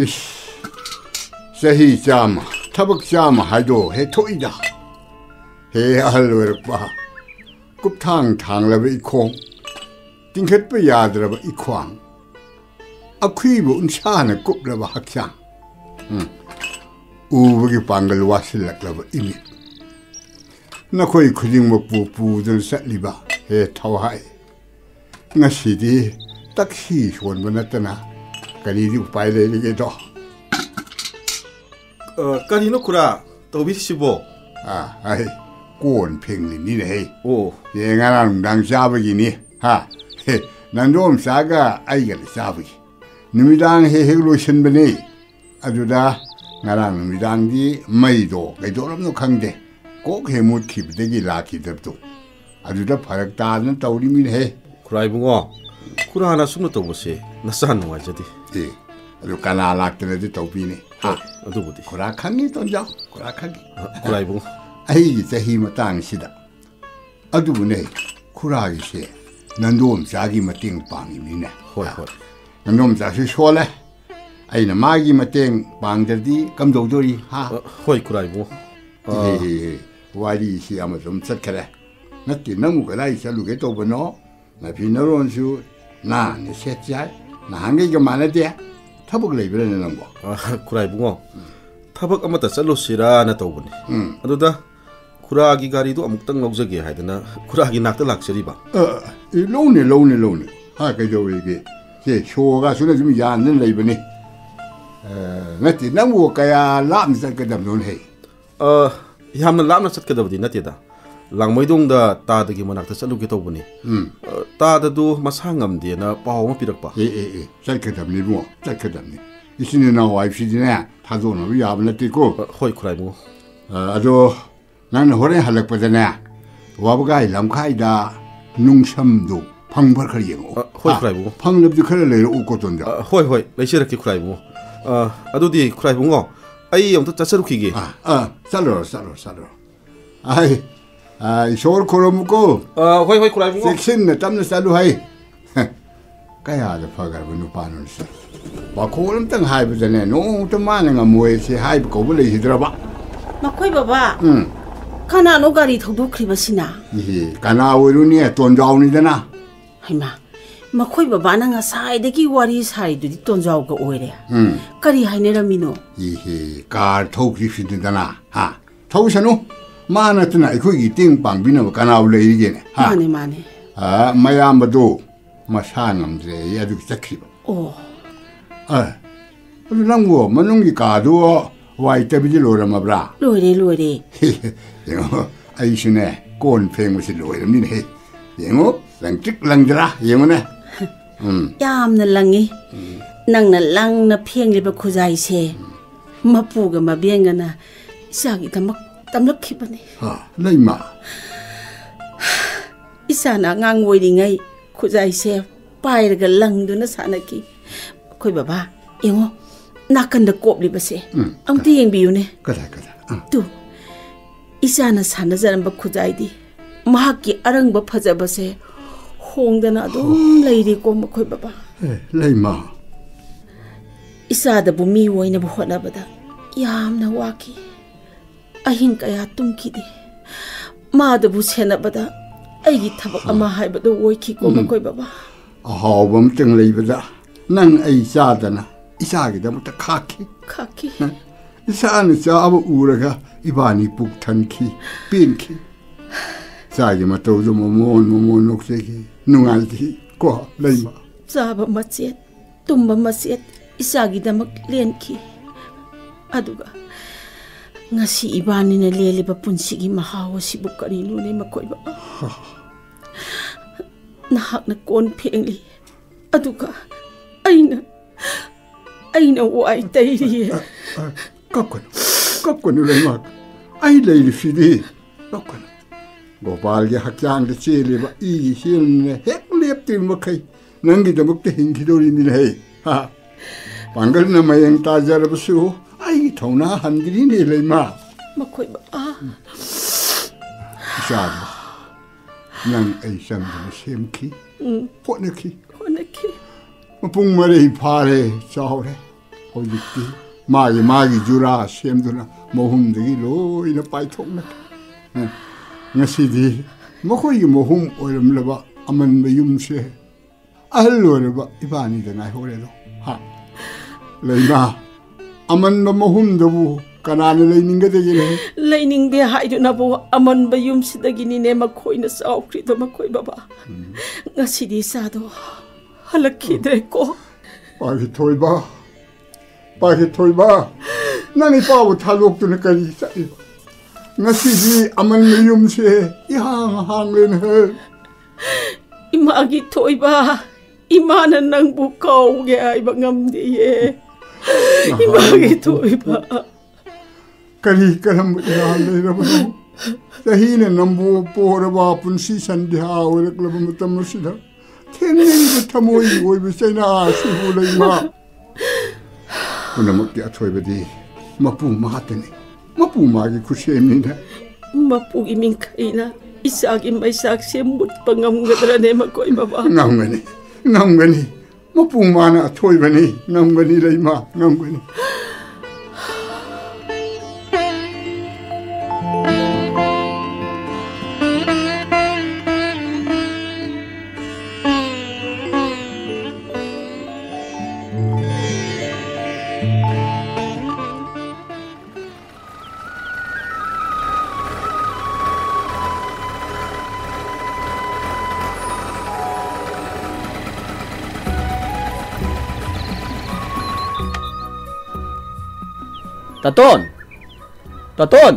Sahi jama, tabak jama haido he toida. He alwerpa. Kup thang laba ikong. Tingkhet pa yadraba ikwang. Akwiba unsana kup laba hakyang. Ubagi pangal wasilak laba imi. Nakoy kuding mapupu dun satliba he tawhai. Ngasidi taksi shon banatana. Kanidi upay lele do. Kanino kura tawbi sibo. Ay, kuon pingli ni hey. Oh, ye ngarang dang sabagi ni. Ha. He, nandom saga aigal sabagi. Numidang he lo shinbane. Aduda ngarang numidang di maido kaidoram no khangde. Kok he mut khibdegi laki dabdo. Aduda pharak ta na tawri min he. kurai bungo. Kura na sumno tawbose nasan wa jadi. Adu kana laktene di tawbi ni. Ha. Adu budi. Kura khangi tonja. Kura khangi. Kurai bungo. Ai sahi matang sida. Adu ne kura gi se. Nandom sagi mating pangi ni ne. Hoi hoi. Nandom sa si shole. Ai na magi mating pang jadi kam do dori ha. Hoi kurai bungo. Wali si amazon sat kare. Natti namu kalai salu ke to bono. Na pinaron su na ne set jai. Na hangi ga mana de. Tabuk leibere ne nambo. Kurai bungo. Tabak amata salosira na tawbani. Aduda kuragi gari do amuktang laujage haidana kuragi nakta laksariba. Lone. Ha ka jo wege. Se shoga suna jumi ya nan leibene. Natti namu kaya lam sat ka dam non he. Yamna lamna satkadabdi natida. Langmaidongda tadagi manakta saluge tawbani. Tadadu masangamdi na pawma pirakpa. Satkadabni mo, satkadabni. Isini na wife sidina tadono wi abna tiko. Hoi kurai mo. Ado nan hore halakpadana. Wabagai lamkhaida nungsamdu phangbar khari yengo. Hoi kurai mo. Phanglabdi khara leiro uko tonja. Hoi leisiraki kurai mo. Adudi kurai mo. Ai amta chasarukhige. Salo. Ai shor koromuko. Hoi kurai mo. Section na tamna salu hai. Kaya da fagar bu nupanon sa. Ba kolam tang hai bu dane no tamana nga moe se hai bu ko bu le hidraba. Makoi baba. Kana no gari thobukriba sina. Kana oiru ni tonjaw ni dana. Haima. Makoi baba na nga sai de ki wari sai du di tonjaw ga oire. Kari hainera mino. Kar thokri fin dana. Ha. Thosanu. Mana tana ikoi gi ting pang bina kana u le ige ne. Ha. Mane. Mayam bado masangam je yadu sakriba. Oh. Adu nangwo manungi kado wai tabiji lora mabra. Lore. Yengo aishune kon pheng musi lora min he. Yengo langtik langdra yengo ne. Yamna langi. Nangna langna pheng liba khujai se. Mapuga mabenga na isagi tamak tamlak khibani. Leima. Isana ngang woiringai khujai se pairaga langduna sanaki. Koi baba yengo nakanda kopli base. Amti yengbiyu ne. Kada. Tu. Isana sana zaramba khujai di. Mahaki arangba phajabase hongdana adum leiri ko makoi baba. Leima. Isada bu mi woina bu hotnabada yamna waki. Ahin kaya tumkidi. Mada bu senabada aigi thabak ama haibada woiki ko makoi baba. Ahawam teng leibada nang ai sadana isagi da muta khaki. Isana sabu uraga ibani puk thanki pinki. Sagi matau do momon nokseki nungalti ko leima. Saba macet tumba macet isagi damak lenki. Aduga ngasi ibani na leliba punsigi mahawa sibu karino ne makoi ba. Nahak na kon phengli. Aduga aina wai tairi. Kapkono leima. Ai leili fidi. Kapkono. Gopal ge hakyang de chele ba I hin hek lep tin makai. Nangi da mukte hingi dori ni hai. Ha. Pangal na mayeng tajar basu. Ai thona handri ni leima. Makoi ba. Shad. Nang ai sam de semki. Honaki. Mapung mari phare chawre. ꯍꯧꯖꯤꯛꯇꯤ ꯃꯥꯒꯤ ꯖꯨꯔꯥ ꯁꯦꯝꯗꯨꯅ ꯃꯍꯨꯝꯗꯒꯤ ꯂꯣꯏꯅ ꯄꯥꯏꯊꯣꯛꯅꯈ꯭ꯔꯦ ꯉꯁꯤꯗꯤ ꯃꯈꯣꯏꯒꯤ ꯃꯍꯨꯝ ꯑꯣꯏꯔꯝꯂꯕ ꯑꯃꯟꯕ ꯌꯨꯝꯁꯦ ꯑꯍꯜ ꯑꯣꯏꯔꯕ ꯏꯕꯥꯅꯤꯗ ꯉꯥꯏꯍꯧꯔꯦꯗꯣ ꯍꯥ ꯂꯩꯃ ꯑꯃꯟꯕ ꯃꯍꯨꯝꯗꯕꯨ ꯀꯅꯥꯅ ꯂꯩꯅꯤꯡꯒꯗꯒꯦꯅꯦ ꯂꯩꯅꯤꯡꯗꯦ ꯍꯥꯏꯗꯨꯅꯕꯨ ꯑꯃꯟꯕ ꯌꯨꯝꯁꯤꯗꯒꯤꯅꯤꯅꯦ ꯃꯈꯣꯏꯅ ꯆꯥꯎꯈ꯭ꯔꯤꯗꯣ ꯃꯈꯣꯏ ꯕꯕꯥ ꯉꯁꯤꯗꯤ ꯏꯆꯥꯗꯣ ꯍꯜꯂꯛꯈꯤꯗ꯭ꯔꯦꯀꯣ ꯄꯥꯈꯤꯊꯣꯏꯕ ꯅꯪ ꯏꯄꯥꯕꯨ ꯊꯥꯗꯣꯛꯇꯨꯅ ꯀꯔꯤ ꯆꯠꯂꯤꯕ ngasi aman mayum se ihang hanglen he imagi thoiba imana nang bu kau ge ai ba ngam diye imagi thoiba kari karam ya le rabo sahine nambu poraba punsi sandhya orak labam tamusida thenne thamoi oi bisaina sibu leima punamak ya thoibadi mapu mahatene mapu magi khushemni na mapu gi min khaina isagi maisak se mut pangam gadra ne makoi baba ngamgani mapu mana thoibani ngamgani leima ngamgani Taton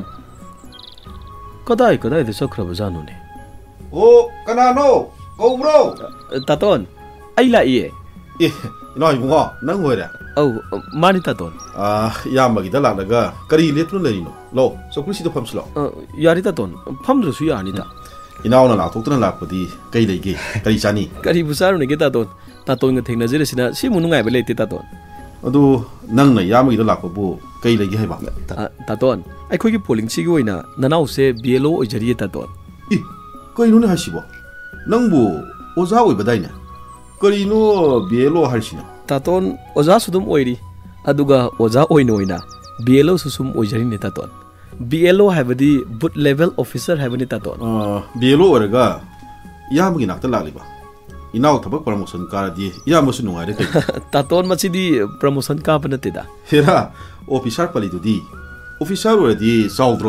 kadai da sakraba janu ne o kanano ko bro Taton ai la ye noi bungo nang hoira au mani Taton yamagi da ladaga kari letru lerino lo so kursi do phamslo yari Taton phamdru su yani da inauna la thoktuna lakpadi kai leige kari chani kari busaru ne ge Taton ga thengna jere sina si munungai ba leite Taton adu nangna yamagi da lakpabu kai leige haiba Taton akhoi gi polling chi gi oina nanau se BLO ojari Taton kai nu ne hasibo nangbu oza oi badaina kari no BLO harsina Taton oza sudum oiri aduga oza oina BLO susum ojari ne Taton BLO habadi boot level officer habani Taton BLO oraga yamagi nakta laliba inaw thabak promotion karadi yamusu nungai re kai Taton machidi promotion ka panate da hera officer pali dudi officer oradi saudro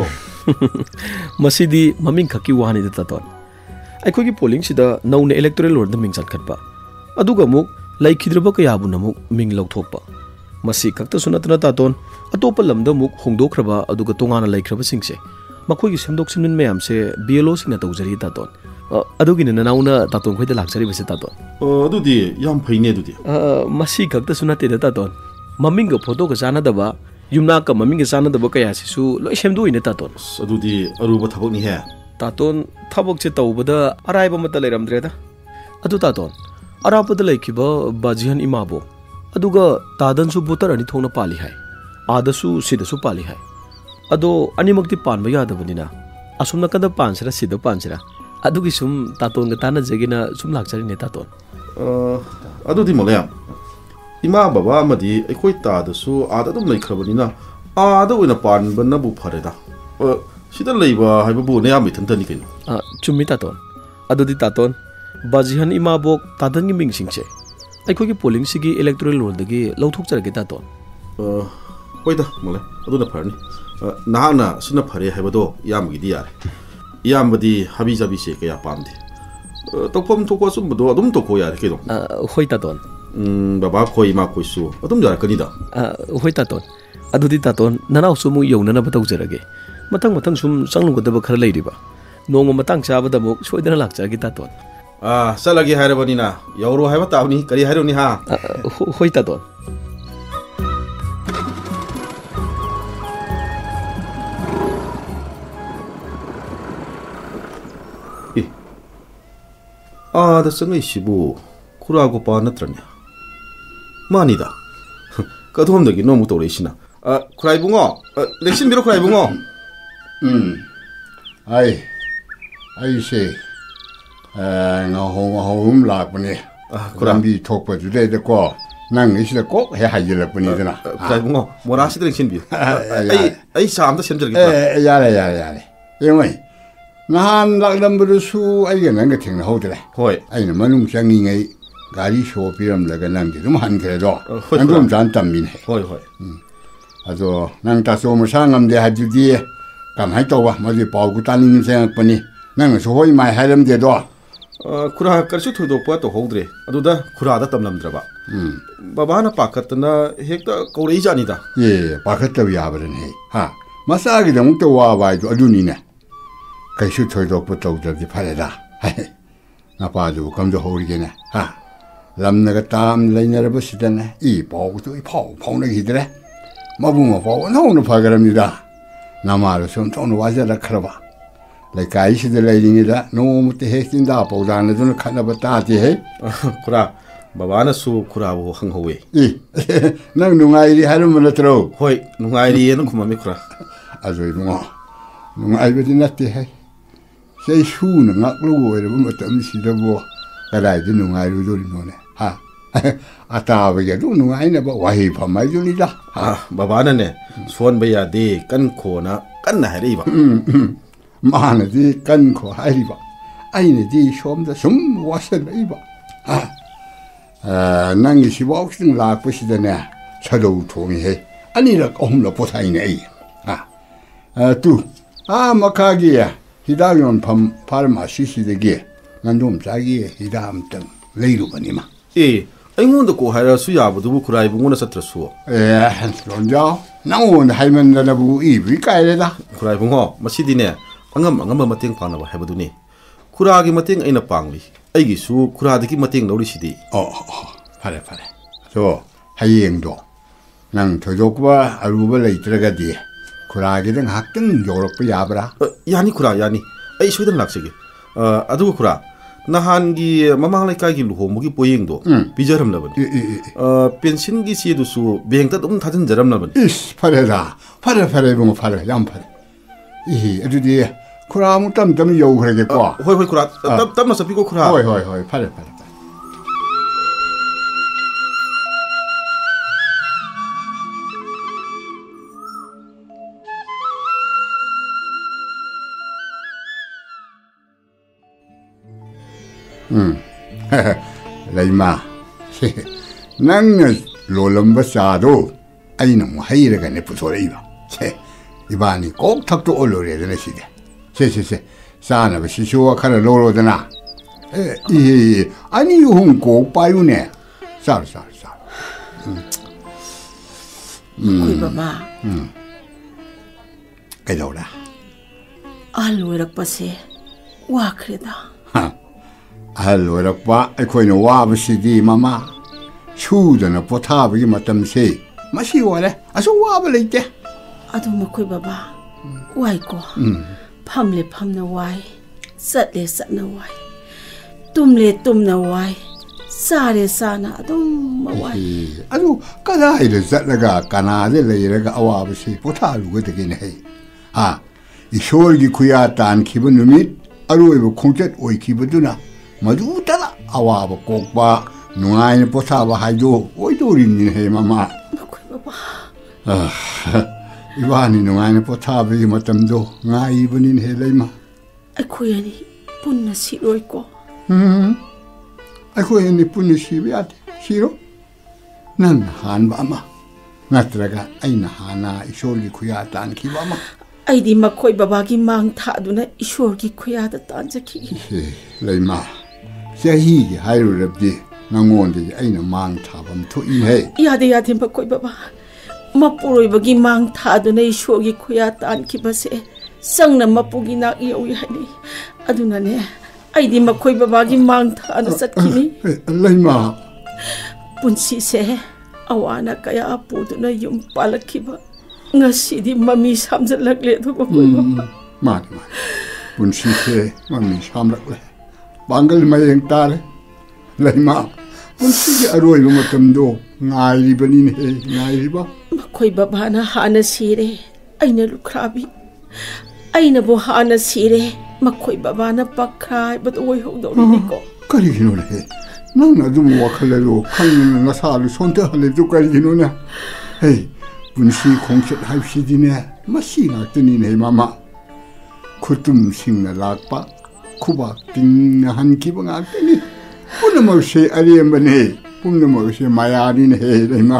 masidi maming khaki wani da Taton akhoi gi polling sida naune electoral order ming chat khatba aduga muk laikhidraba ka yabu namuk ming lokthokpa masi khakta sunatna Taton atopa lamda muk hongdokhraba aduga tongana laikhraba singse makhoi gi semdok simnin mayam se BLO singna tawjari Taton adugi nanauna Taton khoida lakjari bese Taton adudi yam phaine adudi masi khakta sunate da Taton maming ga photo ga chana daba yumna ka maming ga chana daba kaya sisu loi semdu ine Taton adudi aruba thabak ni he Taton thabak che tawbada araiba mata leiramdre da adu Taton arapad laikhiba bajihan imabo aduga tadan su butar ani thongna pali hai adasu sidasu pali hai ado animakti panba yadabanina asumna kada pansira sida pansira adugi sum Taton ga tana jegina sum lakchari ne Taton adudi molayam ima baba amadi ekhoi tadasu ada dum laikhrabanina ada oina panbana bu phareda sida leiba haibabu ne ami thantani kaino chummi Taton adudi Taton bajihan imabok tadan gi mingsingche akhoi gi polling sigi electoral roll dagi lauthok charge Taton hoida mole aduna pharni nahana sina phare haibado yamgi di yare yambadi habi jabi se kaya pamdi tokpom tokwa sumbudo adum tokko yare kedo hoi Taton baba khoi ma khoisu adum jar kani da hoi Taton adudi Taton nanau sumu yonana batau jarage matang sum sanglung da khara leiriba nongo matang chaba da muk soidana lakchagi Taton salagi hairabani na yauro haiba tawni kari haironi ha hoi Taton da sangai shibu kurago pa natranya manida kadhom dagi no mu tore sina khurai bungo lection biro khurai bungo ai se nga hom lak bane kurambi thokpa jude de ko 난 이시다 꼭 해 하질 뿐이잖아. 그래 뭐 뭐라 시드링 신비. 에이 사람도 심절겠다. 야래. 이모이 나한 락람부르수 아이가 난가 탱나 호더래. 호이. 아이는 만웅상이ngay 가리 쇼피람라가 난게 좀 한그래도 난좀 잔땀민해. 호이. 아주 난 다소모 상암대 하주디 감하이 또와 뭐지 보고 따는 생각뿐이 나는 소위 많이 하렴대도 쿠라 karsu thodo pa to hodre aduda khura da tamlamdra ba baba na pakatna hekta kaurei jani da 예 바깥도 야버네 하 마사기 동도 와봐도 어두니네 karsu tho도부터 저기 팔아라 나 봐도 감도 호리게네 하 람나가 땀 레이너를 보시더네 이 보고도 이 파우파우는 기들에 마붕어 보고 나오는 파가랍니다 나마로 좀 돈을 와자라 크라봐 Like 시들 레이딩이다 너무 때 핵진다 보다는 좀 카나바다지 해 쿠라 바바나 수 쿠라고 항호웨 난 농아이리 하는 문 들어 호이 농아이리에는 구마미 쿠라 아주 이거 농아이리 났대 해 세슈는 악루고 이러면 어떤 시도고 가라이지 농아이리 돌리노네 하 아따베게도 농아이네 봐 와히 밤마이줄이다 아 바바나네 수원베야데 깐코나 깐나 해리바 마나디 깐코 하리바 아이네디 쇼엄다 좀 와서리바 난기 시복싱 라쁘시더네 차도 통해 아니라 엄라 보사이네 또 마카기야 히다yon 밤 파르마시시데게 난좀 자기의 히다암등 레이루거니마 아이몬도 고 하라 수야부도 쿠라이 bungo나 사트라수 론자 나온 할면나부 이비 까이레다 쿠라이 bungo 마시디네 angam mateng pangna ba hebaduni khura gi mateng aina pangli aigi su khura diki mateng lori sidi pare so hayengdo nang thojokwa aruba leitragadi khura gi dang hakting yorok yabra yani khura yani ai suidan laksegi adu khura nahan gi mamang lai ka gi luhom gi poyengdo bijaram na ban pension gi si du su bengta dum thajin jaram na ban is pare bungo pare yam pare 어디디 쿠라무 땀땀 요 그러겠고 호이 쿠라 땀나서 비고 쿠라 호이 팔에 레이마 낭는 롤럼바사도 아이는 하이르가 내 부소레이바 이반이 꼭 탁도 올려야 되네 시대. 세. 사나 시쇼와 카라 로로드나. 아니 홍고 빠유네. 살. kuibama 그래도라. 알로이락바세 와크레다. 알로이락바 에코이노 와브시디 마마. 슈드나 포타브기 마탐세. 마시와래. 아주 와블레이테. adu makoi baba wai ko phamle phamna wai satle satna wai tumna wai sare sana adum wai adu kada ide zatlaga kanade leiraga awabsi potaluga degine ha 이쇼르기 구야탄 기분 누밋 아루에부 콩tet 오이 기분두나 마두 따라 아와바 꼭바 누아이네 포타바 하이도 오이도리니 해 마마 makoi baba 이완이 누아이네 포타비 마탐도 나이브닌 해 레이마 아코야니 punna siroi ko 아코야니 punna 시비아데 시로 난 한바마 나트라가 아이나 하나 이쇼르기 구야탄 기바마 aidi makoi babagi mang tha aduna ishwar gi khoya da tanjaki leima sehi gi hairu rabdi nangonde aina mang tha bam thu in he yade makoi baba mapuroi bagi mang tha aduna ishwar gi khoya tan ki base sangna mapugi na yoi hani aduna ne aidi makoi babagi mang tha na satkini leima punsi se awana kaya apuduna yum palakhiba ngasi mami samjalakle tu makoi baba mat punsi se mami samjalakle bangal mayeng tare leima punsi ge aroi matamdo ngai banin he ngai ba makoi baba na hana sire aina lukrabi aina bo hana sire makoi baba na pakrai but oi hodori ko kari hino le nang adum wakhalelo khang na sa lu sonte hale du kal gino na hey bunsi khongchet haipsi dine masi na tini nei mama khutum singna lakpa khuba ting na han ki banga tini punamo se ariyam bane punamo se mayani ne he nei ma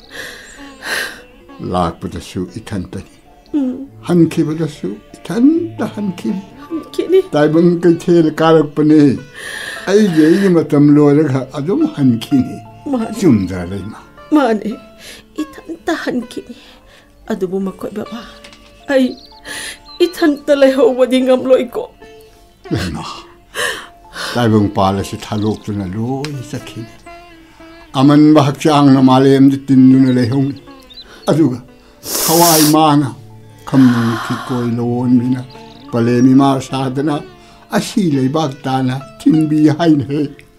lakpa da su itantani han ki bada su itanta han ki kini taibang kai thel karak pane ai ye matam lo ra adum han ki ni chum da le ma mane itanta han kini adubu makoi baba ai itanta le ho wadi ngam loi ko lena taibang pala se thalok tu na loi sakhi aman ba chang na malem de tin nu le hong aduga khawai mana kham ki koi lon bina palemi ma sadana ashi le bak tana tinbi hain he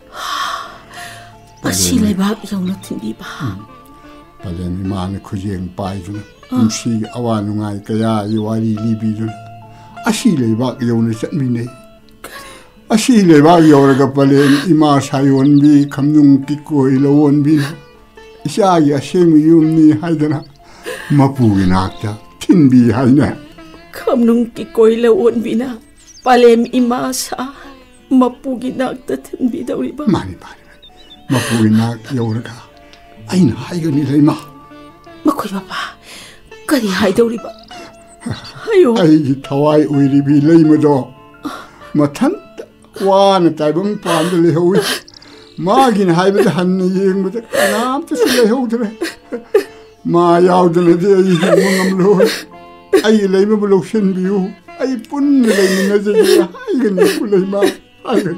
ashi le bak yong tinbi ba palemi ma ne khujeng pai ju umsi awan ngai kaya yiwari libi ju ashi le bak yong ne chatmi ne ashi le bak yong ga palem ima sayon bi khamnung ki koi lon bi isha ya shemi yum ni haidana mapu inakta tinbi haina khamnung ki koi lon bi na palem ima sa mapu gi nakta tinbi dauri ba mani mapu inak yong ga aina haigani leima makoi baba kari hai dauri ba hayo ai thawai uiri bi leima do mathan wana taibang pam de lehowi magin haibe han yeng mata kanam te se leho tre ma yaw de de yi ngam lo ai leima bu lokshen biu ai pun leima na je ai gan ku leima ai gan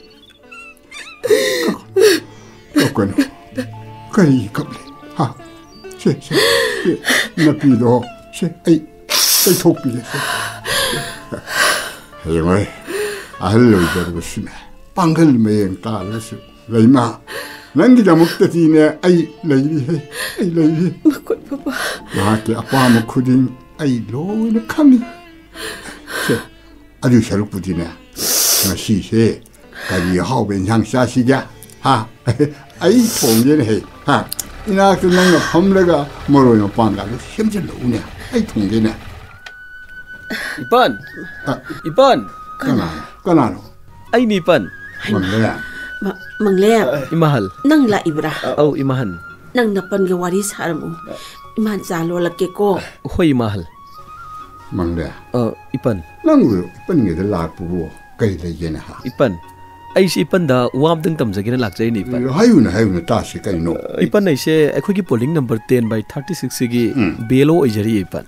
kono kari kable ha se na pi do se ai thok pi le se hey mai ahlo jar sime pangal me ta la su leima nangi da muktati ne ai leiri he ai leiri makoi baba ma ke apa mo khudin ai lo na khami se adu shaluk pudina na si se kari hao ben sang sa si ja ha ai thong ye he ha ina tu nang na phamlega moro no pan la semje lo ne ai thong ye ne Ipan Ipan kana no ai ni Ipan mangle mangle imahal nang la ibra au imahan nang napan ge wari saramu iman zalo lakke ko hoi imahal mangle Ipan nang u pan nge de la pu kai le ye na ha Ipan ai si Ipan da wam ding tam jagina lak jai ni Ipan hayu na ta si kai no Ipan ai se akhoi ki polling number 10/36 gi BLO ijari Ipan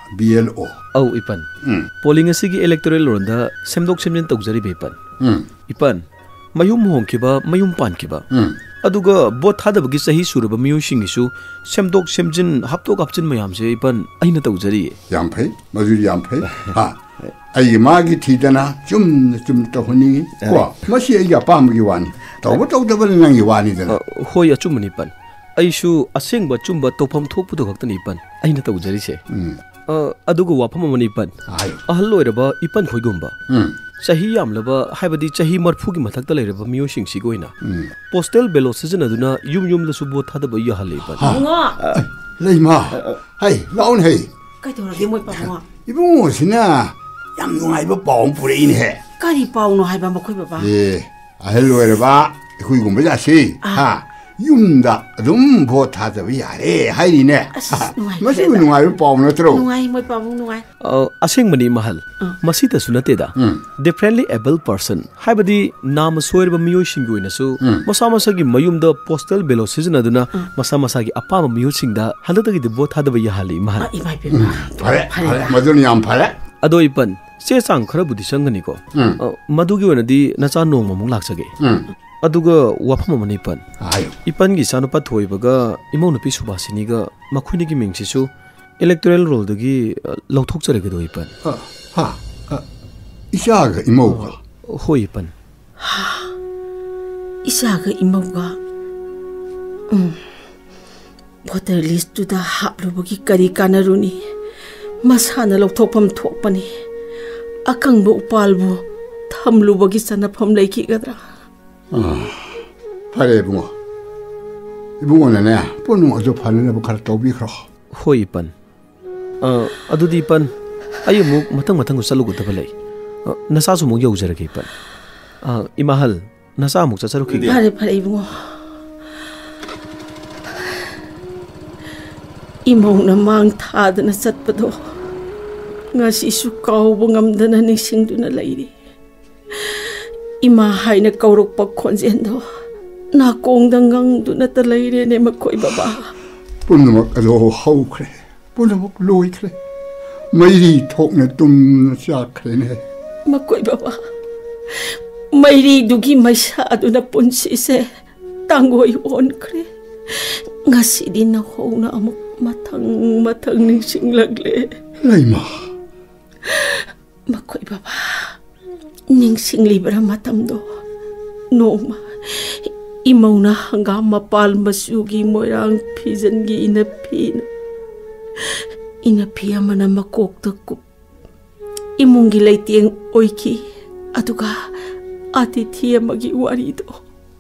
BLO au Ipan polling asigi electoral ronda semdok semjin tawjari Ipan Ipan mayum hongkiba mayum pankiba aduga bot thadabagi sahi suraba miyu singisu semdok semjin haptok apchin mayam se Ipan aina tawjari yam phai maju yam phai ha ai magi thidana chum to honi ko masi ai ya pam gi wani to da ban nang gi wani da hoi achumani Ipan aishu asengba chumba topam thokpudo gaktan Ipan aina tawjari se aduga wafam amani Ipan ahalloiraba Ipan khoigumba chahi yamlaba haibadi chahi marphugi mathakta leiraba miyo singsi goina postal ballot sijanaduna yum la subo thadaba ya haliban nga leima hai laun hai kai to rage moi pa nga ibungo sina yam nungai ba paung pure in he kari pau no haiba makoi baba ahalloiraba ikhui gumba ja si ha yumda dum bo thada bi yare hairi ne masi nungai paung na tro nungai moi pa mu nungai asing mani mahal masita sunate da differently able person haibadi nam soirba miyo singgoina su masa masa gi mayum da postal ballot sijanaduna masa gi apama miyo singda handata gi bo thada bi hali mahal imai pe phare madun yam phare ado Ipan se sang khara budi sangani ko madugi onadi nacha nong mamung laksage aduga wafam amani Ipan Ipan gi sanupa thoibaga imau nupi subhasini ga makhuni gi mingsisu electoral roll dagi lauthok chare ga do Ipan ha isha ga imau ga hoi Ipan isha ga imau ga voter list tu da haplubagi kari kanaruni masana lauthokpam thokpani akangbu upalbu thamlubagi sanapam leiki gadra 파래 붕어. 이붕어는 뻔 어저 파는 거 또 비크로. Hoi Ipan. Adudi Ipan. Ayo mo matang usalugot na balay. Nasa mo yaw jara kay Ipan. Imahal. Nasa mo sa sarukig. Pare mo. Imaw na mang tada na satpado. Nga si sukaw bungamda na nising do na layri. Imahay na kaurok pagkonsendo. Nakong dangang do na talayri na makoy baba. Punamak alo haw kre. Punamak loy kre. Mayri tok na tum na siya kre ne. Makoy baba. Mayri dugi masyado na punsise. Tangoy on kre. Nga si din na ho na amok matang ning singlagle. Layma. Makoy baba. Ning singlibra matamdo. Noma. Imaw na hanggang mapal masugi mo ang pisan gi inapina. Inapia man na makoktakup. Imong gilay tiyang oiki. Atuka ati tiya magiwari do.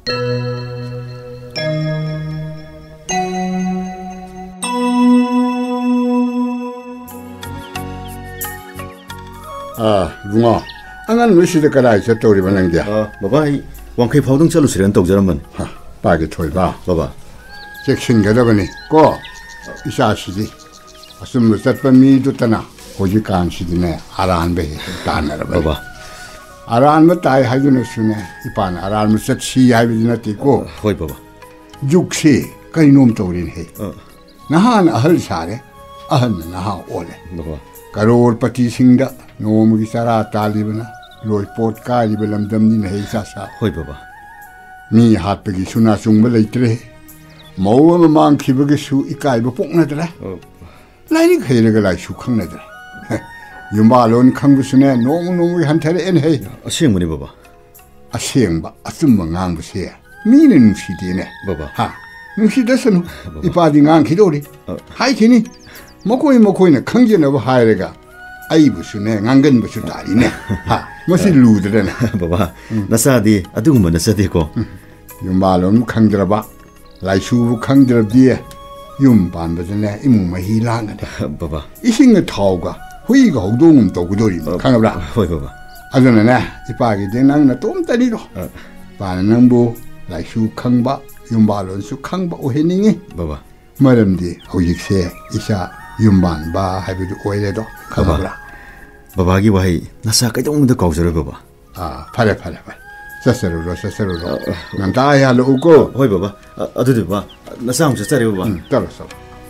붕어. 안간 무시대 가라 있어 또 우리 반응 돼. baba ai wangkai phawdung chalu siren tok jaram man. 빠게 토이바. baba 섹신 가다보니 고 이샤시디. asum satpa mi du tana hoji kan sidine aran be tanara baba aran ma tai hajuna sune ipan aran ma sat si hai bidina ti ko hoi baba jukse kainom tawrin he nahan ahal sare ahan naha ole baba karor pati singda nom gi sara talibna loi pot ka li belam dam ni nei sa sa hoi baba mi hat pe gi suna sung ba leitre mau ma mang khi ba gi su ikai ba pok na dra 나이 그래가 라 슈캉나들 유마론 캉부스네 농농이 한타레 엔헤 아시행문이 baba 아시행바 아슴마 강부세 미는 시디네 baba 하 누시다스노 이파디 강 기도리 하이키니 먹고이네 캉제네 바 하이레가 아이부스네 강근부스 다리네 하 뭐시 루드레네 baba nasadi adugumba nasadi ko 유마론 캉드라바 라이슈부 캉드랍디에 yum ban ba ne imu ma hi la na baba ising ga thau ga hui ga hog dong to gu dori khang bra hoi baba azana na ipa gi de nang na tom ta ri ro ba nang bu lai shu khang ba yum ba lon su khang ba o he ning baba maram di hojik se isa yum ban ba ha bi du oi le do khang bra baba gi wahi nasa kai dong da kaw jare baba phare sasaru nang ta ya lo ko hoi baba adu de ba nasa ang sa baba tara sa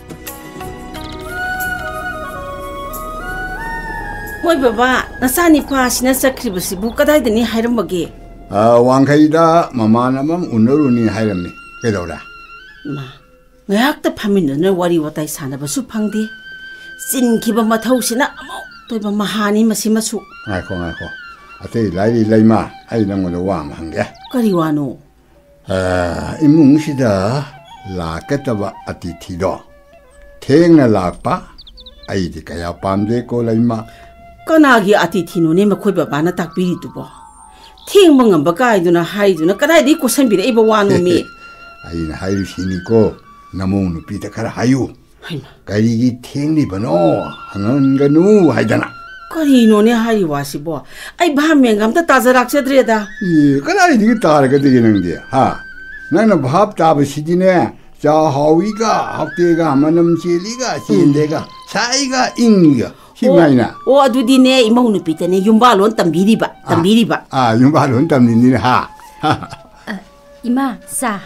Hoi baba nasani pa sina sakribasi bu kadai dani hairam bagi wangkhaida mama namam unaruni hairamni kedora ma ngayak ta phamin na wari watai sana ba su phangde sin kiba mathau sina amo toiba mahani masimasu ngai ko ate lai laima ai nang mo wa ma hange kari wano imung sida la ketaba atithi do theng na la pa ai di kaya pamde ko laima kanagi atithi no ne makhoi baba na takpiri tu bo theng mangam ba kai du na hai du na kadai di question bi re ba wano mi ai na hai sini ko namong nu pi ta kara hayu kari gi theng ni bano hangan ganu haidana kari no ne hari wasi bo ai ba mengam ta tajarak chedre da kanai di tar ga de nang de ha nana bhab ta ba sidine ja hawi ga hakte ga manam cheli ga chinde ga sai ga ing ga himaina o adudi ne imau nu pite ne yumba lon tambiri ba yumba lon tamni ni ha ima sa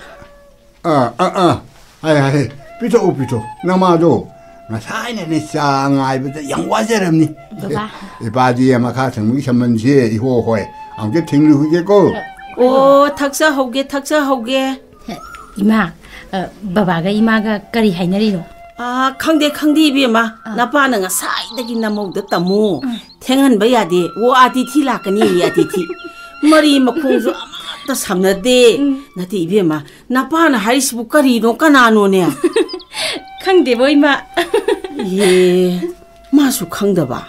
ai pito namado Masaya ni sa ngai ba yang wa jaram ni baba ibadi ma kha thang mi saman je I ho hoi ang je thing lu ge ko o thaksa hoge ima baba ga ima ga kari hainari no khangde bi ma napa na nga sai dagi namau da tamu thengan ba ya de wo atithi la kani atithi mari makhong ju ta samna de nati bi ma napa na haris bu kari no kana no ne khangde boi ma ye masu khangda ba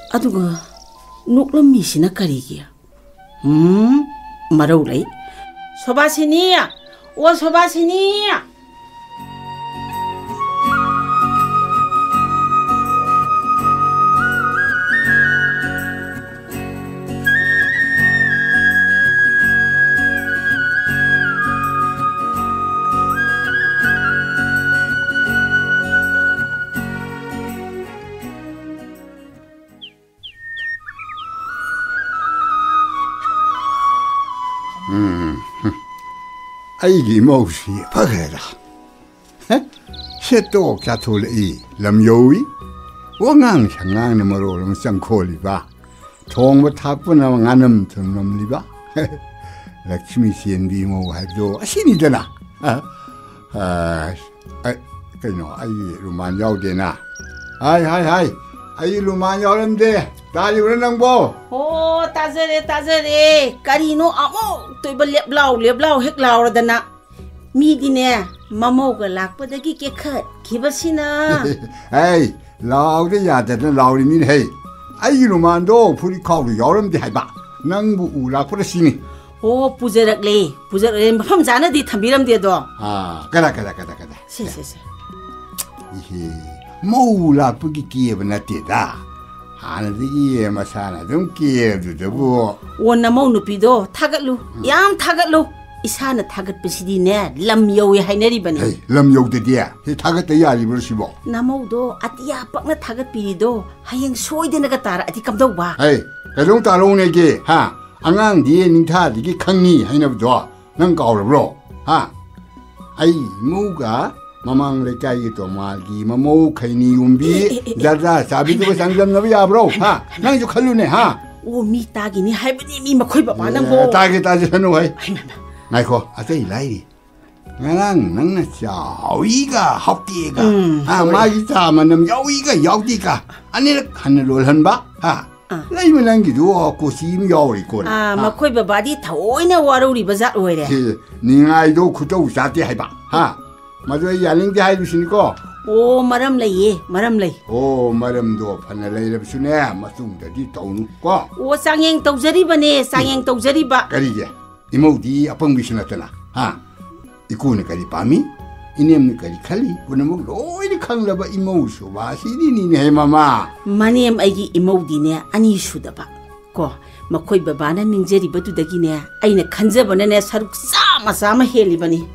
aduga nuklam mi sina kari gi marau lai 소바시니, 오 소바시니. 아이기 모시 파게라. 셋도 가톨이 람요이 원강 상강 너머로 상콜리바 통부 탑분나 가는 점nom리바 락치미 시엔디 모 하도 아신이잖아. 그노 아이 루만 야오데나. 하이 아이 루만 야오는데 다리 그러는 거. 오 따저래 까리노 아무 또이바 랩라우 핵라우라다나 미디네 마모가 락바다기 깨컷 기바시나. 에이 라우데 야데나 라우리니 헤이 아이 루만도 풀이 카우리 여름데 하이바 낭부 우락프라시니. 오 부제락레 팜 자나디 탐비람데도. 가다 시시시 이히 모우락부기 기에브나티다 하나디기 마사나 좀 기에브드부 원나 모누피도 타갓루 얌 타갓루 이사나 타갓베시디네 람요에 하이네리바니. 헤이 람요드디야 이 타갓데 야리브르시보 나모도 아티야 빡나 타갓비리도 하행 소이데나가 따라 아티 감도바. 헤이 가종 따로오네게 하 안강 디에 닌타디기 강니 하이나부도 난 까오르브로 하 아이 모가 마망 레카이 또 말기 마모 카이니 움비 자자 사비도 상점나비 야브로 하 낭주 칼루네 하 오 미따기니 할버니 미 마코이 바바나고 따게 따지는 거이 나이코 아세이 라이리 나랑 낭나 자위가 합디가 마기 자만은 야위가 야디가 아니라 하늘을 한바 하 라이면 남기도 고심 야오리 고 마코이 바바디 타오이나 와로리 바자 오이래 닝아이도 구도 우사티 하이바 하 마저이 야링디 하이루시니까 오 마람 레이 오 마람도 파나레이럽수네 마숭다디 도누과 오 쌍행 떡저리바네 쌍행 떡저리바 가리게 이모디 아펑비시나타나 하 이코네 가리 파미 이넴니 가리 칼리 보네목 로이리 칸라바 이모우쇼 바시디니네 헤마마 마니엠 아이기 이모디네 아니 슈다바 고 마코이 바바나 닝제리바두다기네 아이나 칸자바네 사룩 싸마싸마 헬리바니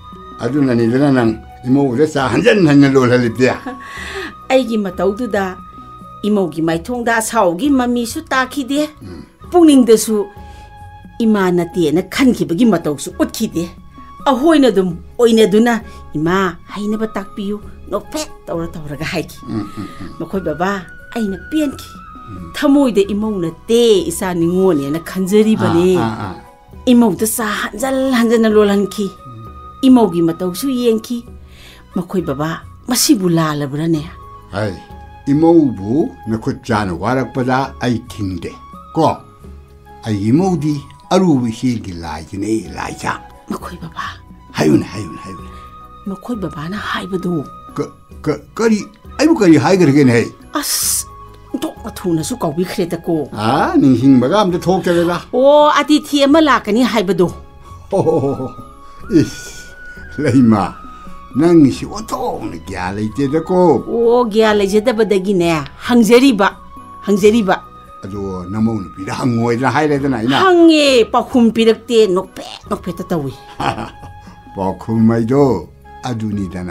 아두나니들아 난 이모우를 한잔 롤할리비야 아이기 마타우두다 이모기 마이통다 사오기 마미수 따키데 뿡닝데수 이마나티에나 칸기버기 마타우수 웃키데 아호이나도 오이네두나 이마 하이나바 딱비유 노페 떠오라가 하이기 마코이 바바 아이나 삐엔키 타모이데 이모우나 때 이사 닝원이나 칸저리바니 이모우도 사 한잔 롤한키 이모기 마타우수 이엔키 마코이 바바 마시부 라라브라네 아이 이모부 나코짜노 와락바다 아이 팅데 고 아이 이모디 아루비 시기 라이네 라이자 마코이 바바 하유네 마코이 바바나 하이바도 거리 아이부 거리 하이거르게네 아스 또 투나수 까비 크레다고 닝싱바가 암데 톡자래라 오 아디티에 말라카니 하이바도 이스 레이마 낭시 오토는 갸레이테다고 오 갸레제다바다기네 항제리바 아주 나모는 비라 항오이라 하이레드나 이나 항에 빠쿰 비럭때 녹페 따따위 빠쿰마이도 아두니다나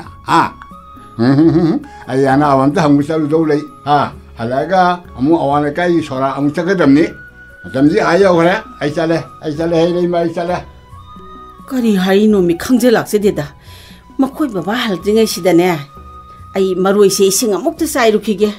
아야나 아완다 항무살로 도레 할라가 아무 아와나까이 소라 아무 차거든니 담지 아야 그래 아이살레 헤이레이마 아이살레 까리 하이노미 강제락세되다 마코이 바바 할증의시다네 아이 마루이세 이싱 아목도 사이루키게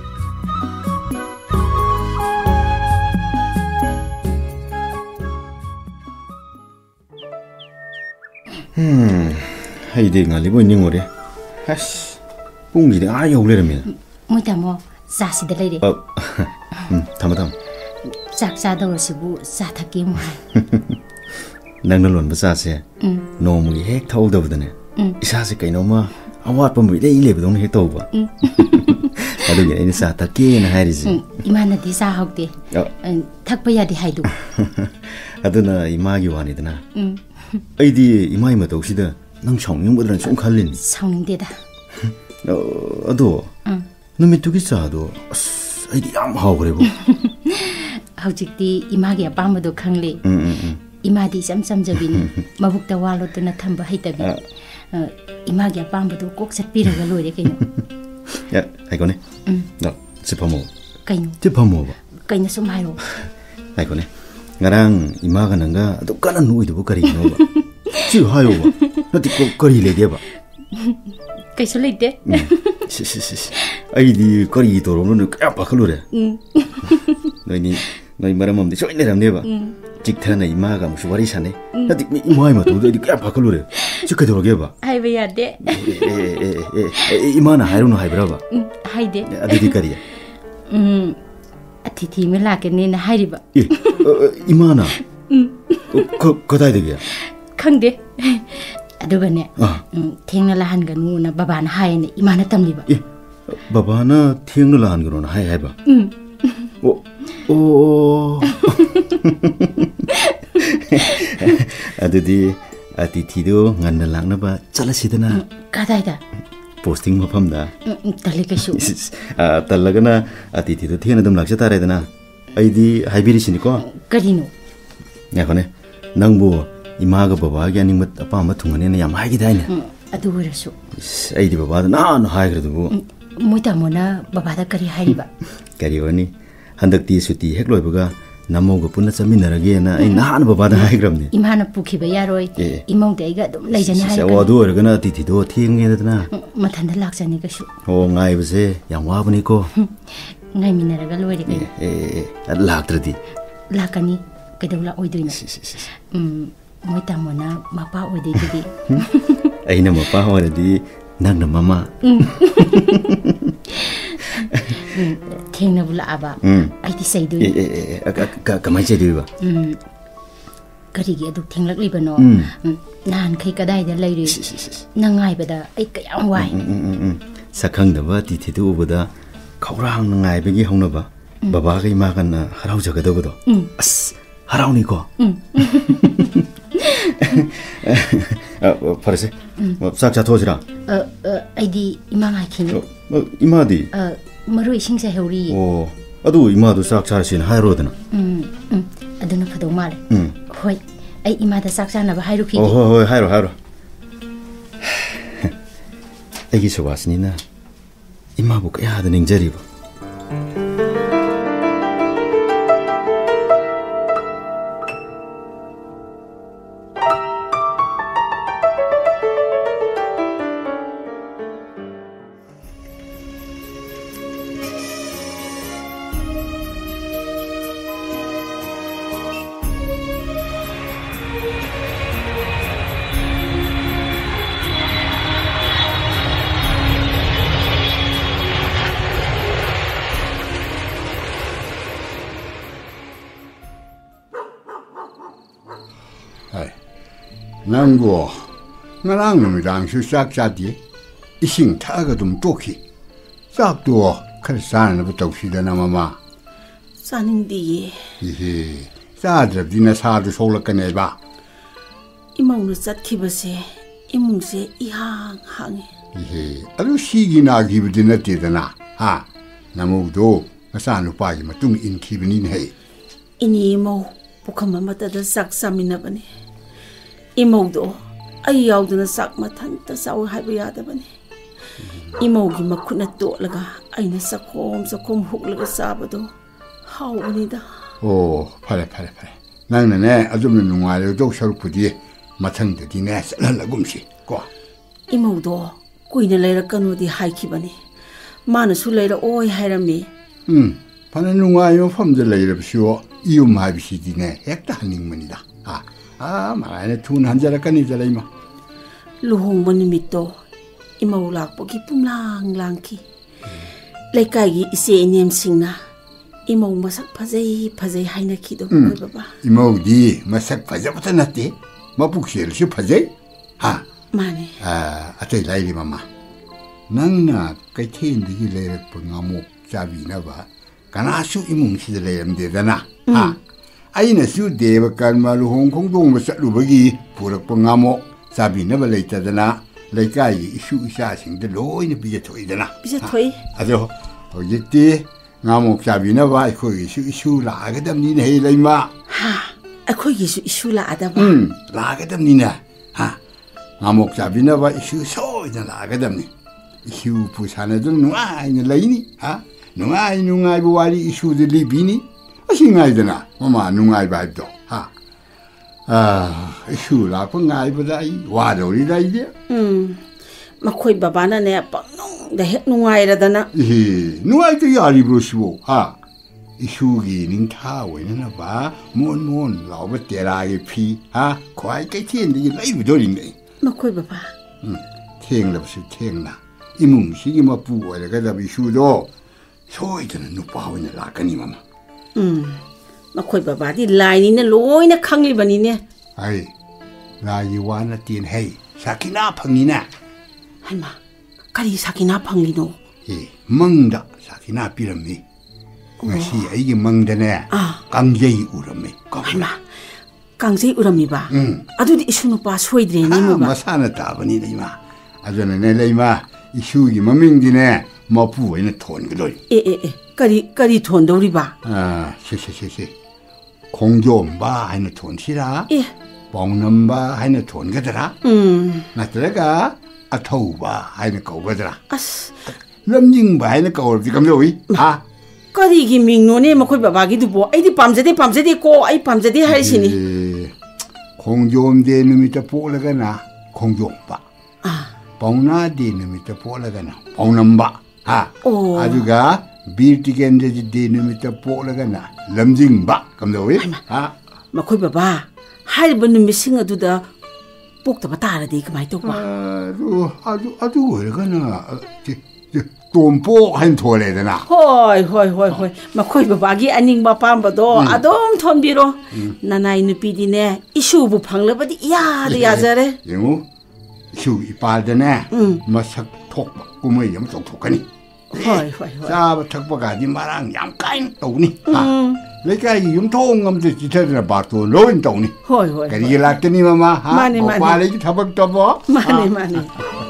하이데 ngallibo ningore has pungide yaulerami 모이다모 자시들 레리 tamam 작자더시부 자타기 뭐 nangna lonba chase nomui hek thaudabdane isase kainoma awat pamui dei lebdong he tawba adu ye ni sa ta ke na hairisi imana di sa hokte thakpa yadi haidu aduna imagi wani dana ꯑꯩꯗꯤ ꯏꯃꯥꯏ ꯃꯇꯧꯁꯤꯗ ꯅꯪ ꯁꯥꯎꯅꯤꯡꯕꯗ꯭ꯔꯅ ꯁꯨꯝ ꯈꯜꯂꯤꯅꯤ. ꯁꯥꯎꯅꯤꯡꯗꯦꯗ. ꯑꯗꯣ ꯅꯨꯃꯤꯠꯇꯨꯒꯤ ꯆꯥꯗꯣ ꯑꯁ ꯑꯩꯗꯤ ꯌꯥꯝ ꯍꯥꯎꯈ꯭ꯔꯦꯕꯣ. ꯍꯧꯖꯤꯛꯇꯤ 이마ꯒꯤ ꯑꯄꯥꯝꯕꯗꯣ ꯈꯪꯂꯦ. 이마ꯗꯤ ꯏꯆꯝ ꯆꯝꯖꯕꯤꯅꯤ. ꯃꯕꯨꯛꯇ ꯋꯥ ꯂꯣꯠꯇꯨꯅ ꯊꯝꯕ ꯍꯩꯇꯕꯤ. 이마ꯒꯤ ꯑꯄꯥꯝꯕꯗꯣ ꯀꯣꯛ ꯆꯠꯄꯤꯔꯒ ꯂꯣꯏꯔꯦ ꯀꯩꯅꯣ. ꯍꯥꯏꯀꯣꯅꯦ. ꯁꯤ ꯐꯝꯃꯣ. ꯀꯩꯅꯣ? ꯁꯤ ꯐꯝꯃꯣꯕ. ꯀꯩꯅꯣ ꯁꯨꯝ ꯍꯥꯏꯔꯣ. ꯍꯥꯏꯀꯣꯅꯦ. ꯉꯔꯥꯡ 이마가 ꯅꯪꯒ ꯑꯗꯨ ꯀꯟꯅ ꯅꯣꯏꯗꯨꯕꯨ ꯀꯔꯤꯒꯤꯅꯣꯕ? ꯁꯤ ꯍꯥꯏꯌꯣꯕ. ꯅꯠꯇꯦ ꯀꯔꯤ ꯂꯩꯒꯦꯕ? ꯀꯩꯁꯨ ꯂꯩꯇꯦ. ꯑꯩꯗꯤ ꯀꯔꯤ ꯇꯧꯔꯝꯅꯣ ꯀꯌꯥ ꯄꯥꯈꯠꯂꯨꯔꯦ. 너희 말은 뭔데 소인 내람네봐. 직타나 이마가 무슨 말이 사네. 나도 이마에 맞도도 이렇게 깜빡 걸으래. 지금 들어게 봐. 하이베야 돼. 이마나 하이로는 하이브라봐. 하이데. 아디디까리야. 아티티 밀라겠네 하이리바. 예. 이마나. 거다이 되게야. 강데. 아두가네. 탱나라 한가누나 바바나 하이네 이마나 땀리바. 예. 바바나 탱나라 한가누나 하이 해봐. 아드디 아티티도 nganna laknaba chalasidana kadaida posting mafamda talikasu talagana atitido thena dum laksa taredana aidi haibirisini ko karino yakone nangbu imaga baba gi animat apama thungane na yam haigi daina adu warasu aidi baba na na haigradu moita mona baba da kari hairiba kari wani handakti suti hek loibaga namoga punna chaminaragena ai nahan babada haigramni imana pukhiba yaroi imongde aiga dum leijani haigra wadu organa titido thiengedana mathanda lakjani kasu o ngai base yam wabani ko ngai minaraga loire kai laktradi lakani kedawla oidoina moita mona mapa oidedi aina mapa horadi nagna mama ꯊꯦꯡꯅꯕ ꯂꯥꯛꯑꯕ ꯑꯩꯗꯤ ꯆꯩꯗꯣꯏꯅꯤ ꯀꯃꯥꯏ ꯆꯩꯗꯣꯏꯕ ꯀꯔꯤꯒꯤ ꯑꯗꯨꯛ ꯊꯦꯡꯂꯛꯂꯤꯕꯅꯣ ꯅꯍꯥꯟꯈꯩ ꯀꯗꯥꯏꯗ ꯂꯩꯔꯤ ꯅꯪ ꯉꯥꯏꯕꯗ ꯑꯩ ꯀꯌꯥꯝ ꯋꯥꯏ ꯁꯛꯈꯪꯗꯕ ꯇꯤꯊꯤꯗꯨ ꯎꯕꯗ ꯈꯧꯔꯥꯡꯅ ꯉꯥꯏꯕꯒꯤ ꯍꯧꯅꯕ ꯕꯕꯥꯒ ꯏꯃꯥꯒꯅ ꯍꯔꯥꯎꯖꯒꯗꯕꯗꯣ ꯑꯁ ꯍꯔꯥꯎꯅꯤꯀꯣ ꯐꯔꯁꯦ ꯆꯥꯛ ꯆꯥꯊꯣꯛꯑꯁꯤꯔꯥ ꯑꯩꯗꯤ ꯏꯃꯥ ꯉꯥꯏꯈꯤꯅꯤ 이마디 ꯃꯔꯣꯏ ꯏꯁꯤꯡ ꯆꯥꯏꯍꯧꯔꯤ ꯑꯗꯨ 이마도 ꯆꯥꯛ ꯆꯥꯔꯁꯤꯅ ꯍꯥꯏꯔꯣꯗꯅ ꯑꯗꯨꯅ ꯐꯗꯧ ꯃꯥꯜꯂꯦ ꯍꯣꯏ ꯑꯩ ꯏꯃꯥꯗ ꯆꯥꯛ ꯆꯥꯅꯕ ꯍꯥꯏꯔꯨꯈꯤꯒꯦ ꯍꯣꯏ ꯍꯥꯏꯔꯣ ꯑꯩꯒꯤ ꯁꯨꯕꯥꯁꯅꯤꯅ 이마ꯕꯨ ꯀꯌꯥꯗ ꯅꯤꯡꯖꯔꯤꯕ ꯅꯪꯕꯨ ꯉꯔꯥꯡ ꯅꯨꯃꯤꯗꯥꯡꯁꯨ ꯆꯥꯛ ꯆꯥꯗꯦ ꯏꯁꯤꯡ ꯊꯛꯑꯒ ꯑꯗꯨꯝ ꯇꯣꯛꯈꯤ ꯆꯥꯛꯇꯣ ꯈꯔ ꯆꯥꯅꯕ ꯇꯧꯁꯤꯗꯅ ꯃꯃꯥ ꯆꯥꯅꯤꯡꯗꯤꯌꯦ 이he ꯆꯥꯗ꯭ꯔꯕꯗꯤ ꯅꯁꯥꯗꯨ ꯁꯣꯛꯂꯛꯀꯅꯦꯕ 이모는 ꯆꯠꯈꯤꯕꯁꯦ 이몽ꯁꯦ 이항 항해 이he 아주 시기 나기부디 낫대잖아 하 나무도 마사누빠기 마뚱 인키브니네 이니 이모 부컴마 마따다 싹 싸미나버네 이모도 아이 야우드나 싹 마탄다 싸우 하이브 야다버네 이모기 마쿠나 또라가 아이나 싹콤 훅라가 싸버도 하오니다 오 파래 나는 아줌마 농아래도 서울푸디 마탕드디네 살라금시 고 이모도 꾸이네 레라까노디 하이키바네 마나수 레라 오이 하이라미 파는 농아요 펌들 레이럽시오 이움 하비시디네 핵다 한닝문이다 말안에 둔 한자라까니 잘이마 루홍번 니미또 이모 락보기 뿜랑랑키 레카기 이세 냠싱나 이모 마삭 파제이 하이나키도 봐봐 이모디 마삭 파제부터 났대 마북시엘시 파제 마네 아떼 라이리 마마 낭나 까이테인디기 레르프 나목 자비나바 가나수 이몽시들 레염데다나 ꯑꯩꯅꯁꯨ ꯗꯦꯕ ꯀꯔꯃ ꯂꯨꯍꯣꯡ ꯈꯣꯡꯗꯣꯡꯕ ꯆꯠꯂꯨꯕꯒꯤ ꯄꯨꯔꯛꯄ ꯉꯥꯃꯣꯛ ꯆꯥꯕꯤꯅꯕ ꯂꯩꯇꯗꯅ ꯂꯩꯀꯥꯏꯒꯤ ꯏꯁꯨ ꯏꯆꯥꯁꯤꯡꯗ ꯂꯣꯏꯅ ꯄꯤꯖꯊꯣꯛꯏꯗꯅ ꯄꯤꯖꯊꯣꯛꯏ ꯑꯗꯣ ꯍꯧꯖꯤꯛꯇꯤ ꯉꯥꯃꯣꯛ ꯆꯥꯕꯤꯅꯕ ꯑꯩꯈꯣꯏꯒꯤꯁꯨ ꯏꯁꯨ ꯂꯥꯛꯑꯒꯗꯕꯅꯤꯅ ꯍꯦ ꯂꯩꯃ ꯑꯩꯈꯣꯏꯒꯤꯁꯨ ꯏꯁꯨ ꯂꯥꯛꯑꯗꯕ ꯂꯥꯛꯑꯒꯗꯕꯅꯤꯅ ꯉꯥꯃꯣꯛ ꯆꯥꯕꯤꯅꯕ ꯏꯁꯨ ꯁꯣꯏꯗꯅ ꯂꯥꯛꯑꯒꯗꯕꯅꯤ 이슈 부산에도 누아이는 라이니 누아이 누아이부 와리 이슈들 리비니 어싱아이드나 엄마 누아이 바이도 이슈 라쁜 아이보다 이 와도리다 이게 마코이 바바나네 빵농 데 누아이라다나 누아이도 야리브로시고 이슈기 닝타오이나 봐 몬몬 라오버 때라게 피 과이 깨티엔데 라이브도리네 마코이 바바 탱럽시 탱나 이뭉식이 뭐 부어야 가다 비슈도 소이드는 누빠오이나 라까니 마마 마코이 바바디 라이니네 로이나 강리바니네 아이 라이와나 띠엔 헤이 사키나 팡니나 할마 까리 사키나 팡리노 멍다 사키나 삐름미 ngasi aigi mangdane kangjei urame 할마 강제이 우람이바 아두디 이슈노 빠 소이드레니 뭐바 마사나 따바니 레이마 아저네 레이마 이슈기 마밍디네 마푸에네 톤그도이 까리 톤도리바 시시시시 공조음바 하이네 톤시라 봉넘바 하이네 톤가더라 나트라가 아토우바 하이네 거거더라 럼징바 하이네 거거지 감도이 까리기 민노네 마코이 바바기도 뭐 아이디 밤제데 고 아이 밤제데 할시니 공조음데 누미타 뽀라가나 공조음바 봉나데 누미타 뽀라가나 봉넘바 아주가 빌티겐데지 누미타 뽀라가나 럼징바 감도이 마코이 바바 할번 누미 싱어두다 뽁다바 따라데 그마이 똑바 아주 왜가나 돈보 한 토레잖아. 호이. 마코이 바바기 아닝 바밤바도 아돔 톤비로 나나이 누피디네 이슈부 방르바디 야자래. 영우 이슈 이빠드네. 마삭 톡 꾸머이 영 톡톡하니. 호이. 자바 탁바가디 마랑 양까인 또니. 레카이 융통 엄들 지터드나 바토 로인 또니. 호이. 그리게 락더니 마마. 마네. 오빠레기 타박 떠보. 마네.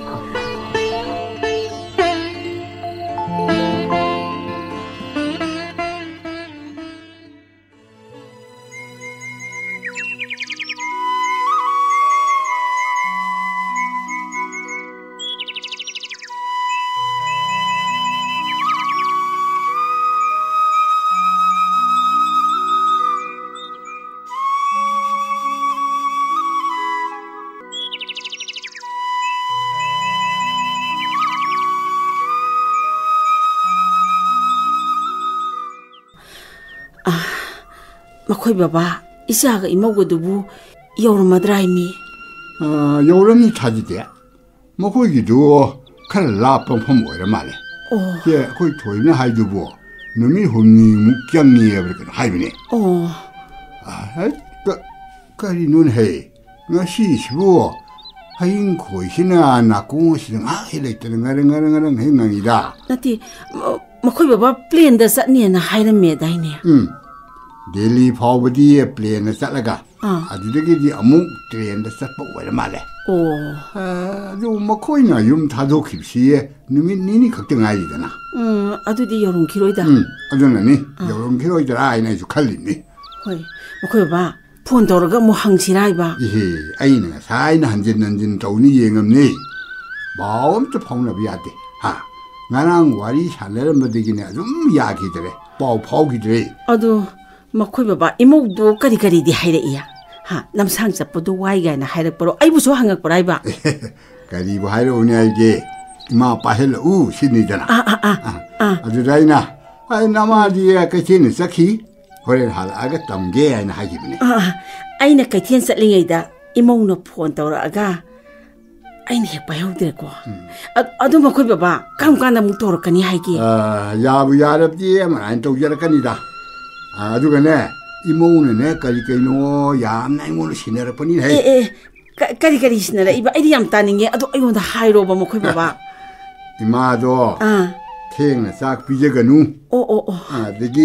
마코이 바바 이사가 이모고도부 여름마드라이미 여름이 차지돼 뭐 거기도 칼 라പ്പം 폼 오래 말해 예 거기 도이나 하이두부 놈이 혼니 묵경이에 그렇게 하이비네 까리 눈해 나시 시부 하인 고시나 나공시는 해랬다는 가릉 행랑이다 나티 마코이 바바 플레인다 쌌니나 하이르메다이네 델리 파워디에 플레인에 살라가 아주데기 아무 트레인데 쌌고 오래 말해 아주 마코이나 юм 다도 깊시에 니니 걱정 아니잖아 아두디 여름 기로이다 아주나니 여름 기로이다 아이나 주 칼리니 호이 마코이 바바 폰 돌아가 뭐 항시라이바 아이나 사이나 한진난진 도니 예응음니 마음도 펑나비야데 나랑 와리 살레를 못되기네 좀 야기더래 파우기더래 아두 마코이 바바 이모도 까리디 하이레이야 남상 잡고도 와이가나 하이렉버로 아이부소 항학버라이바 까리부 하이레오니 알게 이마 빠헬 신이잖아 아주라이나 아이 나마디야 까치는 싹히 호레 할아가 담게 아이나 하기브네 아이나 까티엔 쌀링이다 이모노 폰 떠라가 아이나 핵바야우드레고 아두 마코이 바바 깜깜나 묵도록하니 하이기 야부 야럽지 만 또야라까니다 아주가네 이모는 까리까이노 얌나 이모는 시내를 뻔히 해 까리 시내라 이봐 아이디 얌 따닝게 아도 아이고나 하이로바 마코이 바바 이마도 탱나 싹 비제가누 되게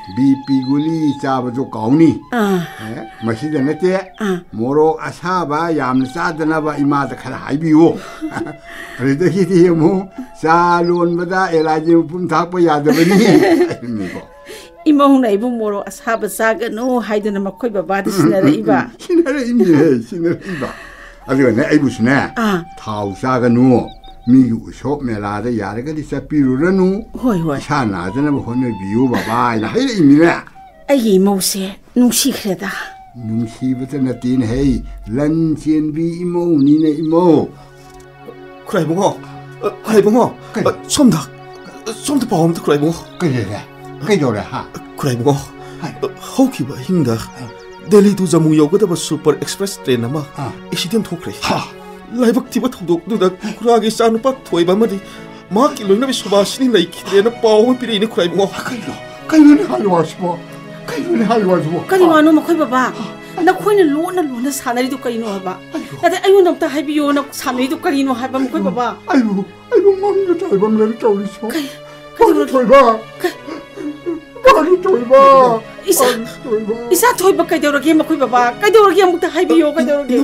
BP guli chabajo kauni masida nate moro asaba yam sadana ba ima da khara haibiyo rida kiti mu salon bada elaji pum thakpa yadabani ni ko imong na ibu moro asaba saga no haidana makoy baba sinara iba sinara iba ado ne aibu sna thau saga no mi shop mela da yaraga di sapiru ranu hoi sana dana ba hono biyo baba ina hai imi na ai mose nungsi khreda nungsi bata na tin hei lan chen bi imo ni na imo 그래 봉어 somda 바움다 그래 봉어 cái đồ là ha 그래 봉어 호기바 힘다 델리도 자무 여거다 슈퍼 익스프레스 트레인 아마 액시덴트 호크레 라이박 티바 통독 누다 쿠라게 사누파 토이바 마디 마키 로이나 비소바 신이 라이키레나 바움 피레이네 그래 봉어 cái nó halwa sbo kari wano makoy baba na khoina lona sanari du kari no haba ate ayu nam ta haibiyo na sanari du kari no haba makoy baba ayu mong na tai bang na tawli so kai toy ba isa toy ba kai deuroge makoy baba kai deuroge amuk ta haibiyo kai deuroge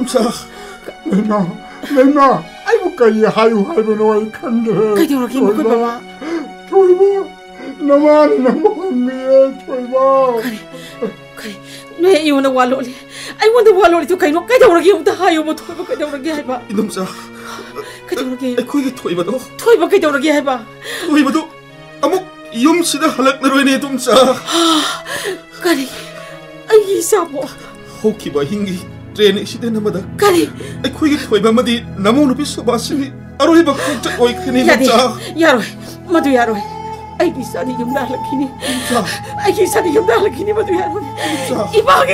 Lena ayu kai hayu no ai khande kai deuroge makoy baba toy ba naman mi toy ba kai no ayu na waloli ai wonder waloli to kai no kai deuroge amuk ta hayu mo toy ba kai deuroge haiba 이놈자 kai deuroge 거기 토이바도 toy ba kai deuroge haiba 토이바도 아무 이엄시다 할락나로이네 놈자 kari ai sabo 호키바 힝기 트레인 시대나마다 kari 거기 토이바마디 나무노 비소바시니 아로이바 꼭 오이 크니 놈자 yaro madu yaro ai kisani yumda lakini ai kisani yumda lakini madu yaro ibagi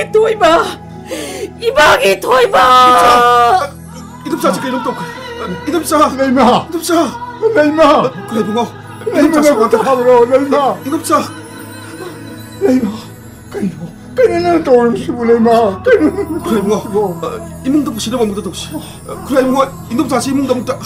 toiba 이놈자 지금 이놈 또 이놈자 Lena 그래 봉어 Lena na ko ta habro Lena 이놈자 cái nó tôi sư Lena 그래 봉어 이몽도 부시나 먹도 독시 그래 봉어 이놈 자시 이몽도 먹다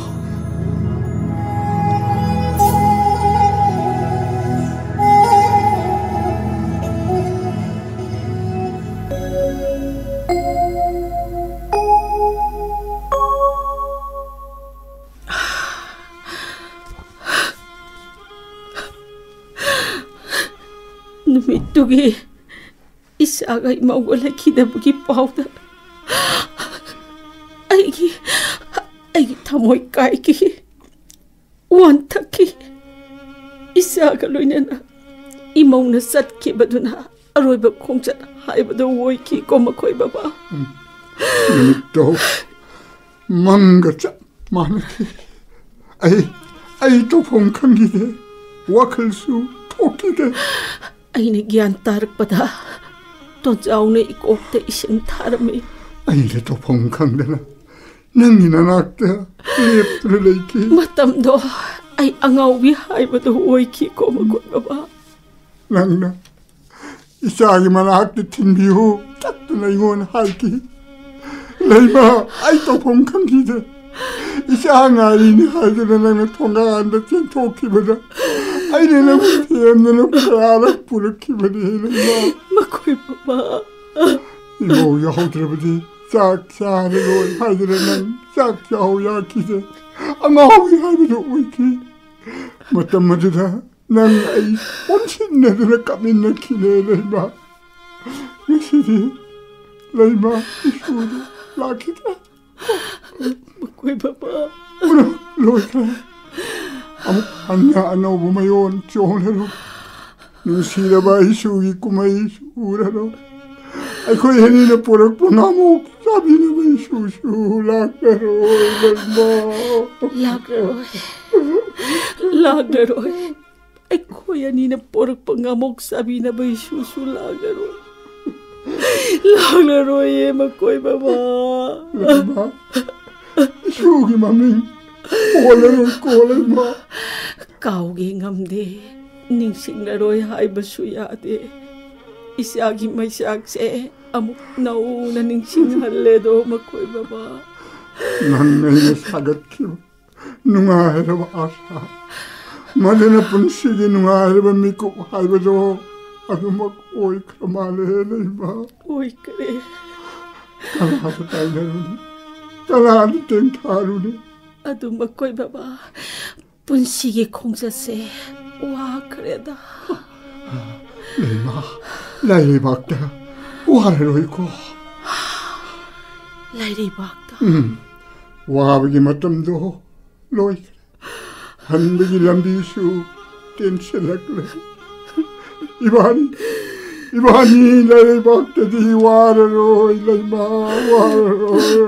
numittugi isaga imawala kidabugi pauda ai thamoi kai ki wantaki isaga loinana imawna satki baduna aroiba khongchat haibado woi ki komakoi baba to manga cha manaki ai to phong khangi de wakal su thoki de aine gyan tarakpada to jaune ikokte ising tharami aile to phong khang dana nangi nanakta leptre leiki matamdo ai angawi haibado woi ki komakoi baba nangna isagi manakte thinbiu tatna ingon haiki leima ai to phong khangi de isanga ini haidana nangna thonga anda chen thoki bada ai ne na tiamna kara purki bade leima makoy baba imo ya hotrabadi saksa ne lo haidana nang saksa ho ya kide angawi haibado wiki matamada nang ai onsinna na kaminna kine leima nisidi leima isuru lakita makoy baba loika anya anobu mayon chonero nusira ba isugi kumai suraro ai koi henina porak punamo sabina ba isu lakero lagero ai koi henina porak pangamok sabina ba isu lagero ye makoy baba isugi mamin Kolema kaugi ngamde ningsinglaroi haibasu yade isagi maisakse amuk nauna ningsinghalle do makoy baba nangai sagatki nungairaba asa madana punsigi nungairaba miku haibado ꯑꯗꯨꯃꯛ ꯑꯣꯏꯈ꯭ꯔ ꯃꯥꯜꯂꯦ ꯂꯩꯃ ꯑꯣꯏꯈ꯭ꯔꯦ ꯀꯅꯥꯗ ꯇꯥꯏꯅꯔꯨꯅꯤ ꯀꯅꯥꯗ ꯇꯦꯡꯊꯥꯔꯨꯅꯤ ꯑꯗꯨ ꯃꯈꯣꯏ ꯕꯕꯥ ꯄꯨꯟꯁꯤꯒꯤ ꯈꯣꯡꯆꯠꯁꯦ ꯋꯥꯈ꯭ꯔꯦꯗ ꯂꯩꯃ ꯂꯥꯏꯔꯩꯕꯥꯛꯇ ꯋꯥꯔꯔꯣꯏꯀꯣ ꯂꯥꯏꯔꯩꯕꯥꯛꯇ 와버기 맞점도 로이 한백이 람비수 댄슬락래 이반이 나의 박대디 와르로 일라이마 와르로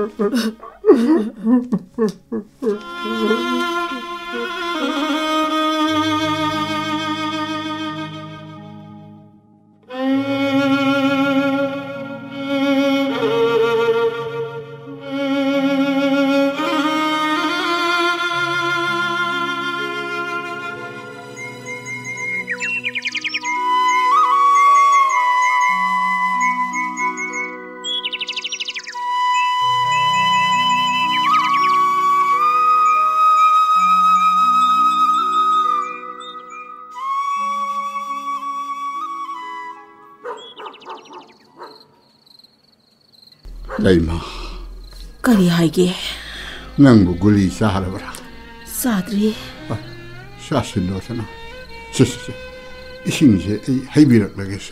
라이마 그리 하게 낭부 굴리 싸하라버라 싸드리 싸신도서나 쓰쓰쓰 이싱제 하이비락라겠어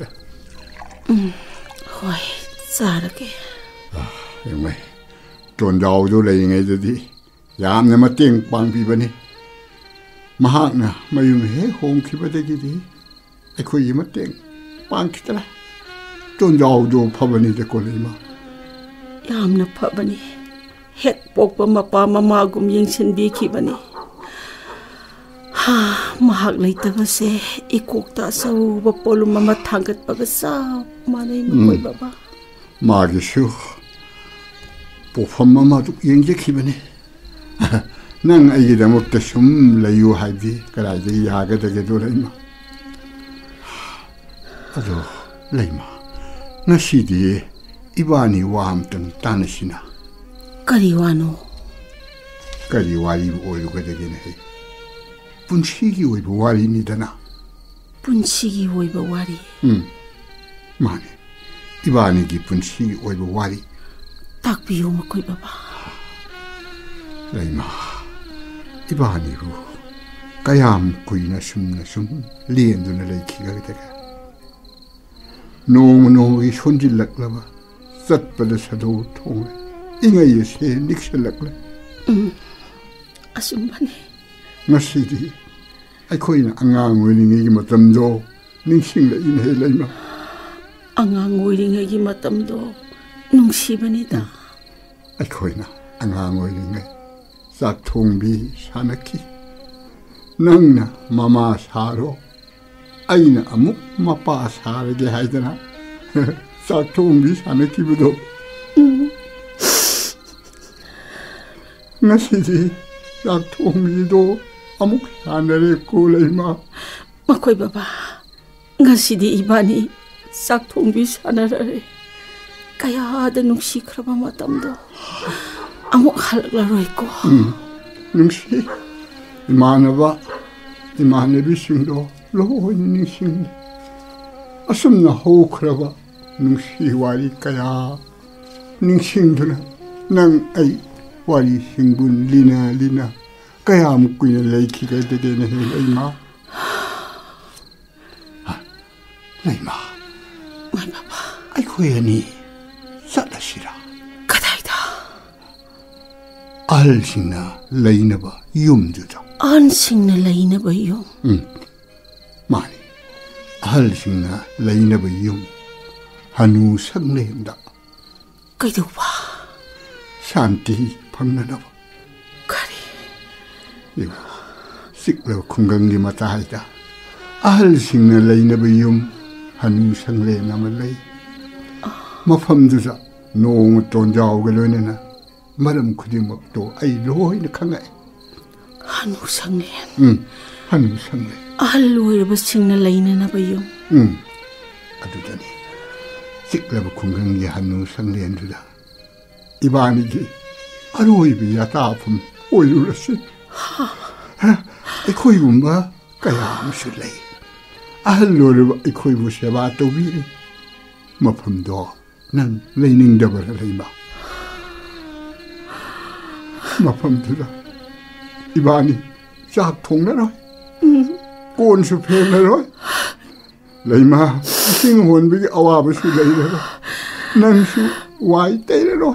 호이 싸르게 정말 돈자오도 레잉에저디 얌내 마땡 빵비버니 마학나 마용해 홍키버데기디 에코이 마땡 빵키더라 돈자오도 파버니 데콜리마 ꯌꯥꯝꯅ ꯐꯕꯅꯤ ꯍꯦꯛ ꯄꯣꯛꯄ ꯃꯄꯥ ꯃꯃꯥꯒꯨꯝ ꯌꯦꯡꯁꯤꯟꯕꯤꯈꯤꯕꯅꯤ ꯃꯍꯥꯛ ꯂꯩꯇꯕꯁꯦ ꯏꯀꯣꯛꯇ ꯑꯆꯧꯕ ꯄꯣꯂꯨꯝ ꯑꯃ ꯊꯥꯡꯒꯠꯄꯒ ꯆꯞ ꯃꯥꯟꯅꯩ ꯃꯈꯣꯏ ꯕꯕꯥ 마기수 뽀펌 마마도 영재키버니 난 아이기다 못해 숨 레유 하이비 그라지 야가 되게 돌아이마 아주 레이마 나시디 이반이 와함던 따느시나 까리와노 까리와리 오유가 되긴 해 분식이 오이버 와리니다나 분식이 오이버 와리 마네 이반이기 분식이 오이버 와리 딱비요 먹고 봐봐 레이마 이반이로 까얌 구이나 숨나 숨 리엔두나 레이키가 되가 노무노이 손질락라봐 ꯆꯠꯄꯗ ꯁꯥꯗꯣ ꯊꯣꯡꯂꯦ ꯏꯉꯩꯁꯦ ꯅꯤꯛꯁꯜꯂꯛꯂꯦ ꯑꯁꯨꯝꯕꯅꯤ ꯉꯁꯤꯗꯤ ꯑꯩꯈꯣꯏꯅ ꯑꯉꯥꯡ ꯑꯣꯏꯔꯤꯉꯩꯒꯤ ꯃꯇꯝꯗꯣ ꯅꯤꯡꯁꯤꯡꯂꯛꯏꯅꯦ ꯂꯩꯃ ꯑꯉꯥꯡ ꯑꯣꯏꯔꯤꯉꯩꯒꯤ ꯃꯇꯝꯗꯣ ꯅꯨꯡꯁꯤꯕꯅꯤꯗ ꯑꯩꯈꯣꯏꯅ ꯑꯉꯥꯡ ꯑꯣꯏꯔꯤꯉꯩ ꯆꯥꯛ ꯊꯣꯡꯕꯤ ꯁꯥꯟꯅꯈꯤ ꯅꯪꯅ ꯃꯃꯥ ꯁꯥꯔꯣ ꯑꯩꯅ ꯑꯃꯨꯛ ꯃꯄꯥ ꯁꯥꯔꯒꯦ ꯍꯥꯏꯗꯅ ꯆꯥꯛ ꯊꯣꯡꯕꯤ ꯁꯥꯟꯅꯈꯤꯕꯗꯣ ꯉꯁꯤꯗꯤ ꯆꯥꯛ ꯊꯣꯡꯕꯤꯗꯣ ꯑꯃꯨꯛ ꯁꯥꯟꯅꯔꯦꯀꯣ ꯂꯩꯃ ꯃꯈꯣꯏ ꯕꯕꯥ ꯉꯁꯤꯗꯤ ꯏꯕꯥꯅꯤ ꯆꯥꯛ ꯊꯣꯡꯕꯤ ꯁꯥꯟꯅꯔꯦ ꯀꯌꯥꯗ ꯅꯨꯡꯁꯤꯈ꯭ꯔꯕ ꯃꯇꯝꯗꯣ ꯑꯃꯨꯛ ꯍꯜꯂꯛꯂꯔꯣꯏꯀꯣ ꯅꯨꯡꯁꯤ 이만해봐 이만해비싱도 로이니 닝싱 아슴나 호크라바 닝시 와리 까야 닝싱드나 난 아이 와리 싱분 리나 까야 묵구이나 레이키가 되게네 레이마 레이마 마이 바바 아이고 얘니 싸다시라 가다이다 알싱나 레이나바 윰드다 안싱나 레이나바 윰 마니 알싱나 레이나바 윰 한우 상례입니다. 그이도봐 샨티 방나나봐 가리 이거 식로 건강기 맞다 하이다 알싱나 레이나바 윰 한우 상례 남을레이 마팜두자 노무 돈자오게 로이네나 마름 쿠디먹도 아이 로이네 칸가이 한우 상례 한우 상례 알로이르바 싱나 레이나나바 윰 아두자니 식라바 건강기 한우 상례엔두다 이바니기 아로이비 야타품 오이루라시 이코이군바 까야 무술레이 ahal loraba ꯑꯩꯈꯣꯏꯕꯨ ꯁꯦꯕꯥ ꯇꯧꯕꯤꯔꯤ ꯃꯐꯝꯗꯣ ꯅꯪ ꯂꯩꯅꯤꯡꯗꯕꯔ ꯂꯩꯃ ꯃꯐꯝꯗꯨꯗ 이바니 쫙 통나라 꼰수 팽나라 레이마 싱 혼비기 아와버수 레이라 낭수 와이 때려라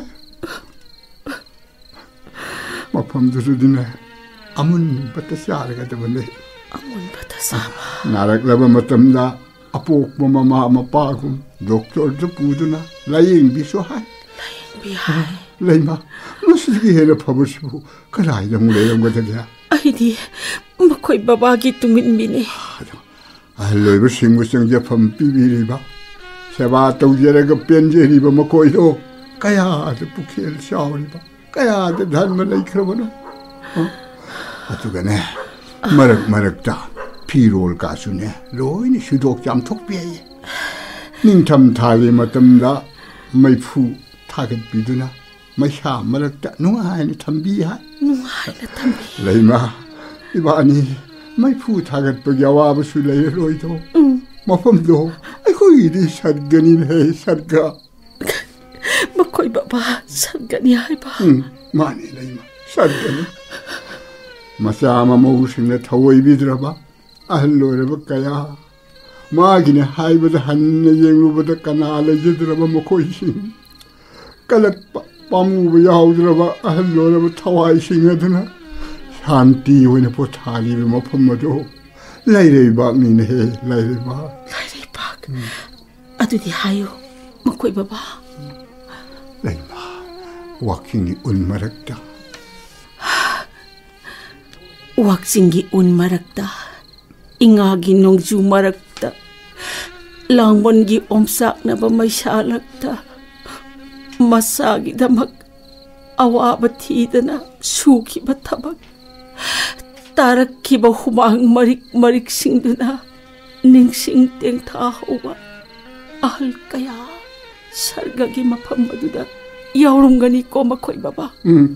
마팜두르디네 아문 바타 샤르가 되는데 아문 바타 사마 나락라바 마탐다 아포 마마 마파고 doktor도 부두나 라잉 비소하이 라잉 비하이 레이마 무슨 해를 퍼버시고 그라이 정례는 거잖아 아이디 마코이 바바기 뚱인비네 알로이브 싱무성 제품 비비리바 세바 또제레가 변제리바 마코이도 까야도 부케를 샤오리바 까야도 단만이 그러거나 어쩌가네 마럭마럭다 피로올 가수네 로이니 수독 잠톡비에 닝탐 타기 마탐다 마이푸 타겟 비두나 마샤 마럭다 누아이니 탐비하 누아이나 탐비 레이마 이바니 마이푸 타겟 버겨와버수 레이로이도 마펌도 아이고 이리 sargan이네 sar가 마코이 바바 sargan이 하이바 마니 레이마 sargan이 마샤마 모우신네 타워이 비드라바 알로레바 까야 마기네 하이버다 한네 ең루버다 까나레 지드라바 마코이신 깔락 빠무버 야우드라바 알로레바 타와이신하드나 샨티 오이네 포타리베 마펌마도 라이레이박니네 라이레이박 아두디 하요 마코이 바바 라이마 와킹이 운마락다 왁싱기 운마락다 잉아기 농주 마락다 랑본기 옴삭나바 마이샬락다 마사기다막 아와바 티드나 수기바 타박 따라키바 후망 마릭 싱드나 닝싱 땡타하오바 아할까야 살가기 마팜마두다 야오롱가니 꼬마코이 바바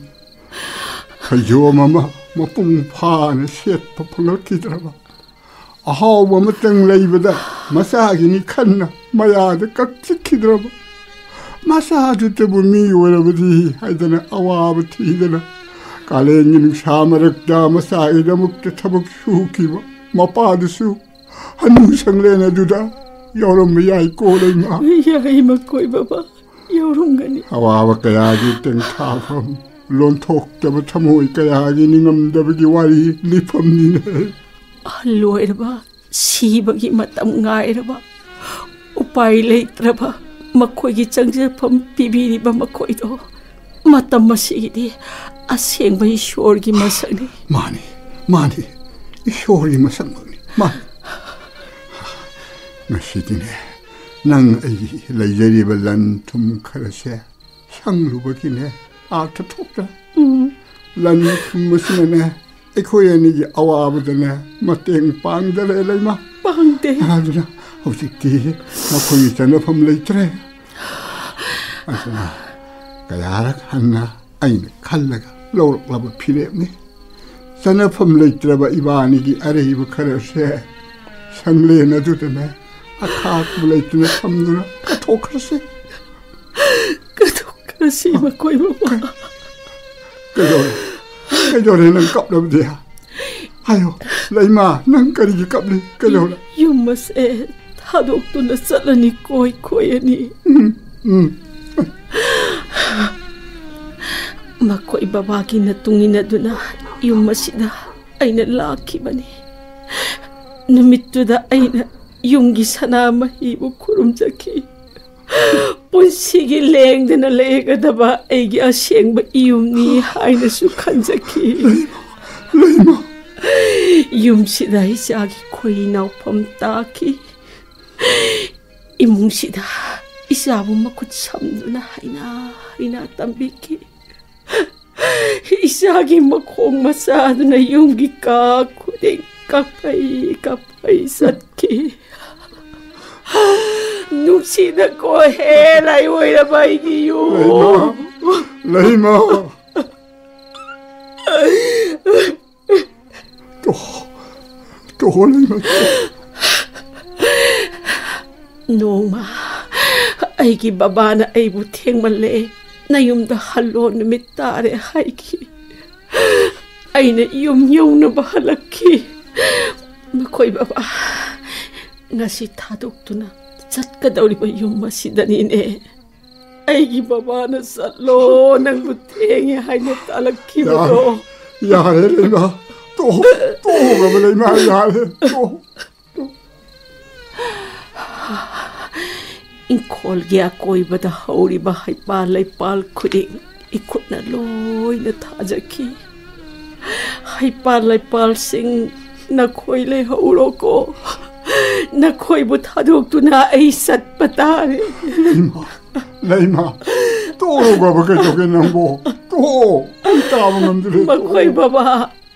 하요마마 마뿡파나 셋파 폴로티드라바 아하오바 마땅 레이바다 마사기니 칸나 마야다 깍지키드라바 마사도 때부 미워라바디 하이다나 아와바 티드나 갈랭이는 샤마락다 마사이다 묵다 타박 수키바 마빠드수 한우상레나두다 여름 야이 꼬레마 야이 마코이 바바 여름가니 아와바 까야기 땡타팜 론톡다바 참호이 까야기 닝엄다바기 와리 리팜니네 알로에르바 시바기 마땀 가이르바 우파이 레이트라바 마코이기 장제팜 비비리바 마코이도 마땀 마시기디 아생바이 쇼르기 마상니 마니 쇼르기 마상니 마니 나시디네 난 레이제리바 란툼 카라세 향루바기네 아타톡다 란툼 마시네 에코야니기 아와부드네 마땡 빵데레 레이마 빵데 아주나 호직디 마코이 자나팜 레이트레 아주나 가야락 한나 아이네 칼라가 로록라바 피레네 자나팜 레이트라바 이바니기 아레이브 카라세 상레나 두드네 아카크 레이트네 참누나 카토카세 카토카세 마코이 바바 그저래는 깝라부디야 아유 레이마 난 까리기 깝리 그저래 유마세 타독도나 살라니 코이코야니 마코이 바바기 나뚱이나두나 유마시다 아이나 라키바니 누미뚜다 아이나 용기 사나마 이부 구름자키 본시기 랭드나 레가다바 애기 아시행바 이움니 하이나수 칸자키 레이마 юм시다 이자기 코이나우 펌따키 이뭉시다 이자부 마쿠 참누나 하이나 땀비키 이자기 마콩 마사두나 용기 까쿠댕 까파이 삿키 누시다 코해 라이오이라 바이기요 레이마 또 레이마 Noma aigi babana aibu thengmalle nayumda hallo numit tare haiki aina yum yona bahalakki makoi baba ngasi thadok-tuna chatkadawriba yum masidani ne aigi babana sallo nangbu thengi haina talakki bado yare leima to ga leima yare to Inkol gya koi bada hauri ba haipa laipal khuding ikutna loi na thajaki haipa laipal sing na khoi le hauro ko na khoi bu thadok tu na ai sat patare leima to ga ba ka joge nambo to ta ba mandre ma khoi baba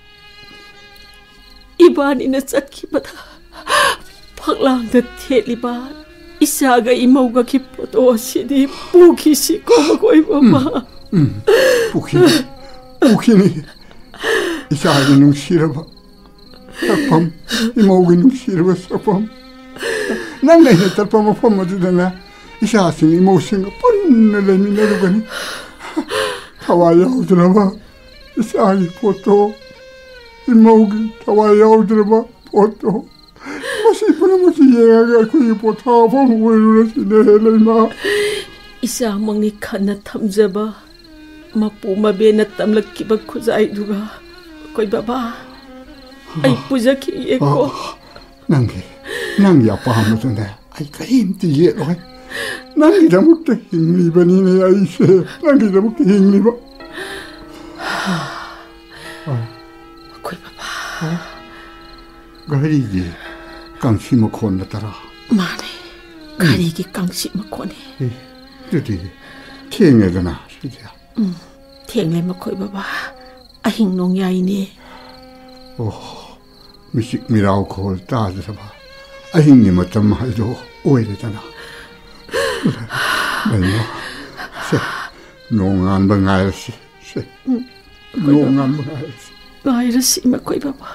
ibani na satki bada phaklang da theli ba Isaga imauga ki poto sidi puki si koma koi mama. Puki ni. Isaga nung siraba. Sakpam imauga nung siraba sakpam. Nang na hitarpa mo pa madudana. Isaga sing imau singa parin na lami na lugani. Tawaya udraba. Isaga poto. Imauga tawaya udraba poto. Masih pernah masih yang aku ibu tahu apa mulu sini leima. Isa mangi kana thamjaba mapu mabe na tamlak ki bakuzai duga koi baba ai puja ki eko nang ya paham tu na ai kahim ti ye loi nang ida mukta hingli bani ne ai se nang ida mukta hingli ba koi baba gari ye Kangsi makon na tara. Mane, kari ki kangsi makon eh. Jadi, tiang ada na, sudah. Tiang le makoi baba, ahing nong yai ni. Oh, misik mirau kol ta ada ba. Ahing ni macam mahal oi le tana. Ayo, se, nongan bengai si, se, nongan bengai si. Bengai si makoi baba.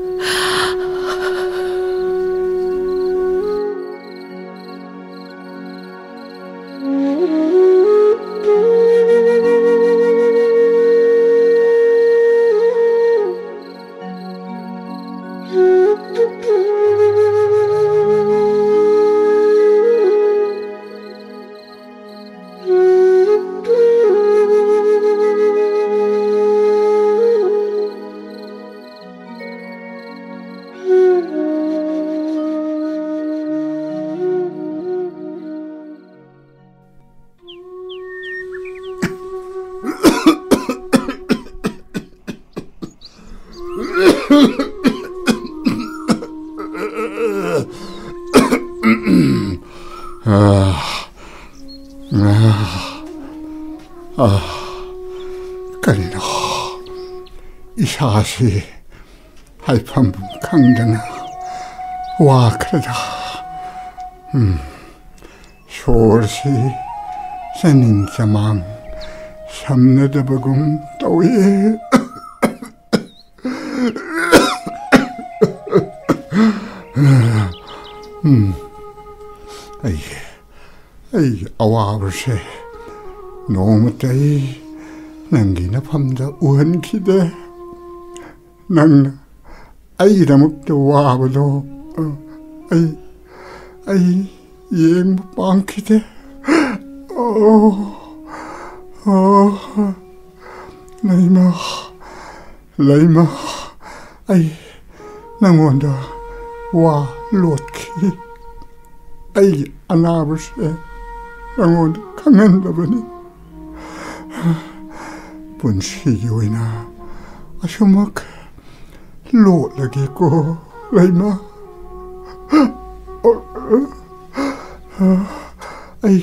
Karina, isasi, hai pam kangdana, wa krada, shorsi, sanin samang, samnada bagum tawiye. Ay, awawse, nomatay, nangina pamda uhan kide, nang ay damuk wabado, ay yeng pang kide, Laima, ay nangwanda wa lotki, ay anabse. Nangod kangen labani. Punsi yoina. Asumak lo lagi ko laima. Ay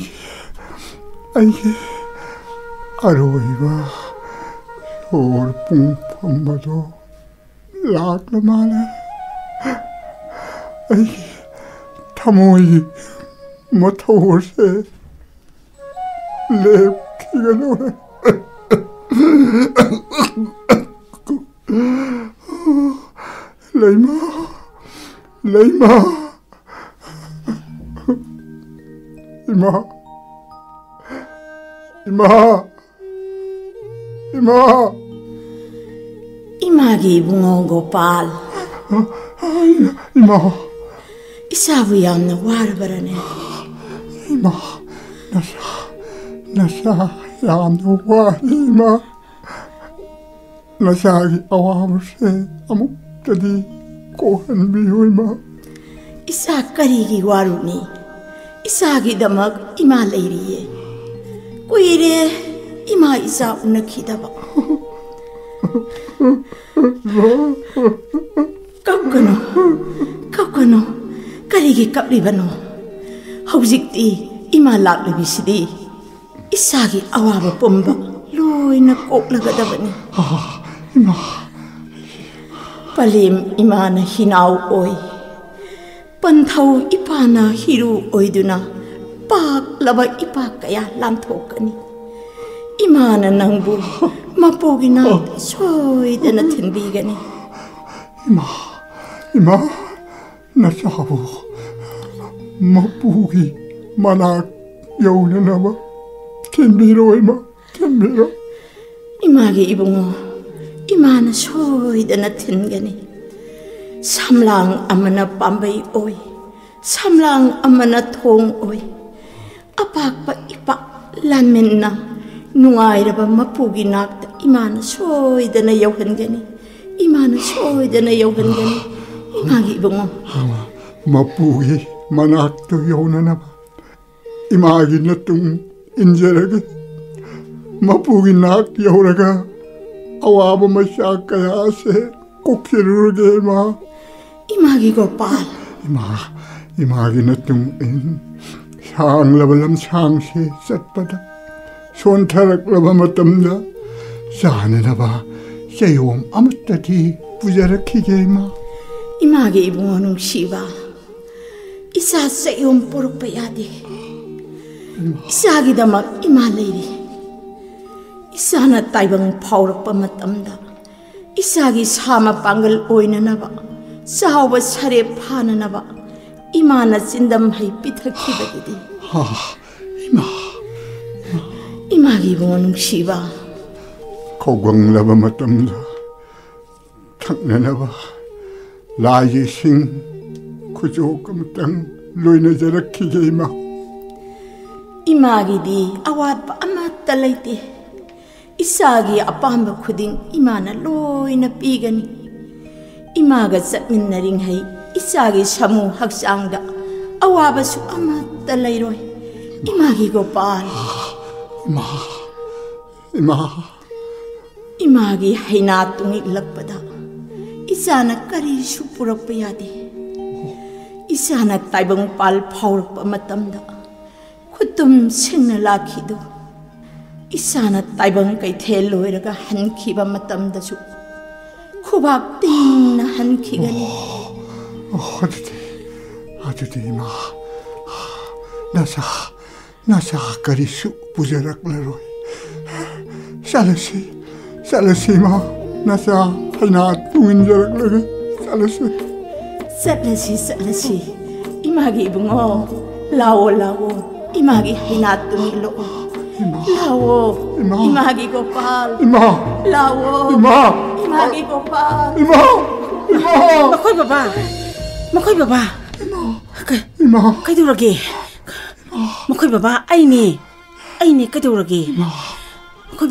aroiba. Or pung pambado. Lag lamala. Ay tamoy matawse. Lep kigano. Laima. 이마, 이마, 이마. 이마기 붕어 고팔. 이마. 이사부 얌나 와르바라네. 이마, 나사 얌나 와 이마. 나사기 아와무세 아무까지 고한비요 이마. 이사 까리기 와루니. 이사기 다막 이마 레이리에. 꾸이레 이마 이사 우나키다바. ꯀꯞꯀꯅꯨ ꯀꯔꯤꯒꯤ ꯀꯞꯂꯤꯕꯅꯣ ꯍꯧꯖꯤꯛꯇꯤ ꯏꯃꯥ ꯂꯥꯛꯂꯤꯕꯁꯤꯗꯤ ꯏꯁꯥꯒꯤ ꯑꯋꯥꯕ ꯄꯨꯝꯕ ꯂꯣꯏꯅ ꯀꯣꯛꯂꯒꯗꯕꯅꯤ ꯄꯂꯦꯝ ꯏꯃꯥꯅ ꯍꯤꯅꯥꯎ ꯑꯣꯏ ꯄꯟꯊꯧ ꯏꯄꯥꯅ ꯍꯤꯔꯨ ꯑꯣꯏꯗꯨꯅ ꯄꯥꯛꯂꯕ ꯏꯄꯥꯛ ꯀꯌꯥ ꯂꯥꯟꯊꯣꯛꯀꯅꯤ 이마는 낭부 맛보기나 소이되나 튼비가니 이마 나 사부 맛보기 만악 여우나마 튼비로 이마 튼비로 이마기 이봉어 이마는 소이되나 튼가니 삼랑 아마나 빰바이 오이 삼랑 아마나 통 오이 아박바 이박 란맨나 누아이라바 마푸기 낙다 이마는 소이드나 여흔가니 이마는 소이드나 여흔가니 이마기 봉어 마푸기 만악도 여우나나바 이마기 나뚱 인제라가 마푸기 낙 여우라가 아와바 마샤까야세 꼭히르게 마 이마기 고팔 이마기 나뚱 인 상라발람 상시 셋바다 손타락라바 마땀다 사네나바 세용 아무따디 부자라키게마 이마게 이봉어는 시바 이사 세용 뽀록빠야디 이사기다막 이마레리 이사나 따이방 파우락바 마땀다 이사기 사마 빵글 오이나나바 사오바 사레 파나나바 이마나 찐담하이 삐탁히바디디 이마기 봉어는 시바 고광라바 마땀다 탁나나바 라이싱 구조금땅 로이나자라키게마 이마기디 아왓바 아마따 레이티 이사기 아빠한바 쿠딩 이마나 로이나 삐가니 이마가 ጸ민나링하이 이사기 사무 학상다 아와바수 아마따 레이로이 이마기 고팔 이마기 하이나 뚱이 럭바다 이사나 까리수 뿌럭빠야디 이사나 따이봉 빨 파우럭바 마땀다 콧둠 생나 라키도 이사나 따이봉 까이텔 로이라가 한키바 마땀다수 쿠박 띵나 한키가니 아주디 이마 나사 까리수 부자락라로이 살라시마 나사 하이나 뚱인자락라가 살라시 이마기 붕어 라오 이마기 하이나 뚱일로 라오 이마기 고팔 라오 이마기 고팔 마코이 바바 이마 까이도라게 마코이 바바 아이니 까이도라게 마코이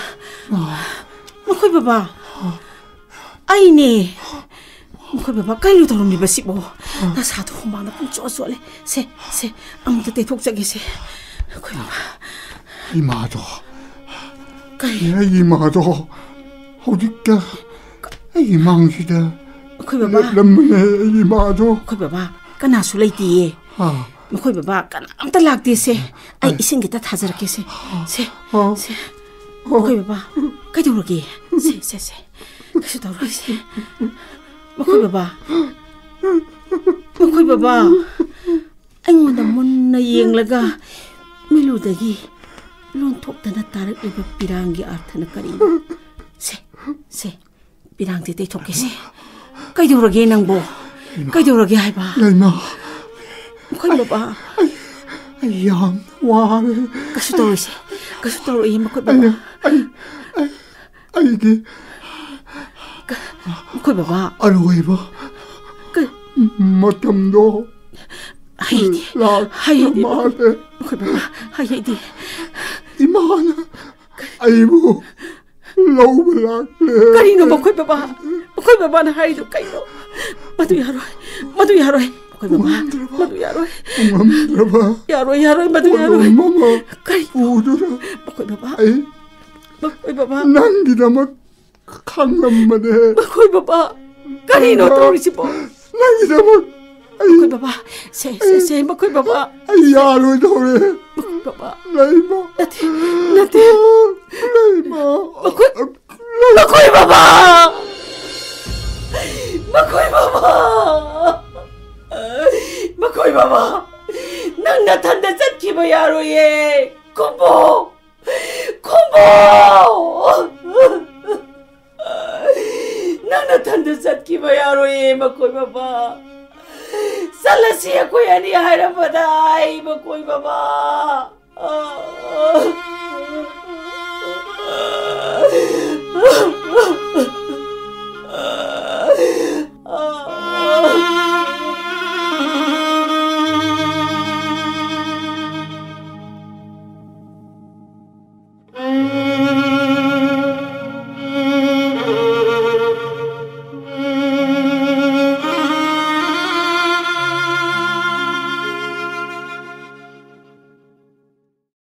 바바 아이니 마코이 바바 까이로 더럽니바시보 나 사도 호마나 뿜쪼쏘래 세 아무도 대폭자게 세 마코이 바바 이마도 까이 이마도 어디까 이망시다 마코이 바바 람네 이마도 마코이 바바 까나수 레이티에 마코이 바바 까나암따 락디세 아이 이싱기다 타자라케세 세 마코이 바바 까이도라게 세 그래서 더러이세 마코이 바바 ꯑꯩꯉꯣꯟꯗ ꯃꯨꯟꯅ ꯌꯦꯡꯂꯒ ꯃꯤꯂꯨꯗꯒꯤ ꯂꯣꯟꯊꯣꯛꯇꯅ ꯇꯥꯔꯛꯂꯤꯕ ꯄꯤꯔꯥꯡꯒꯤ ꯑꯥꯔꯊꯅ ꯀꯔꯤꯅꯣ ꯁꯦ ꯄꯤꯔꯥꯡꯁꯦ ꯇꯩꯊꯣꯛꯀꯦꯁꯦ ꯀꯩꯗꯧꯔꯒꯦ ꯅꯪꯕꯣ ꯀꯩꯗꯧꯔꯒꯦ ꯍꯥꯏꯕ ꯂꯩꯃ ꯃꯈꯣꯏ ꯕꯕꯥ yam ware kasu tawri makoi baba ai ki makoi baba aroi ba matam do haydi male makoi baba haydi imana ai bu lâu lạc cái nó makoi baba na haydo kai no madu yaroi makoi baba madu yaroi madu yaroi mama kai udura makoi baba ai makoi baba nangi dama khangamane makoi baba cái nó tawri si bo nangi dama makoi baba se makoi baba ai yaroi dore makoi baba leima nati leima makoi baba makoi baba nang nathanda chatkiba yaroye kumbo nang nathanda chatkiba yaroye makoi baba salasi akoi ani hairabadai makoi baba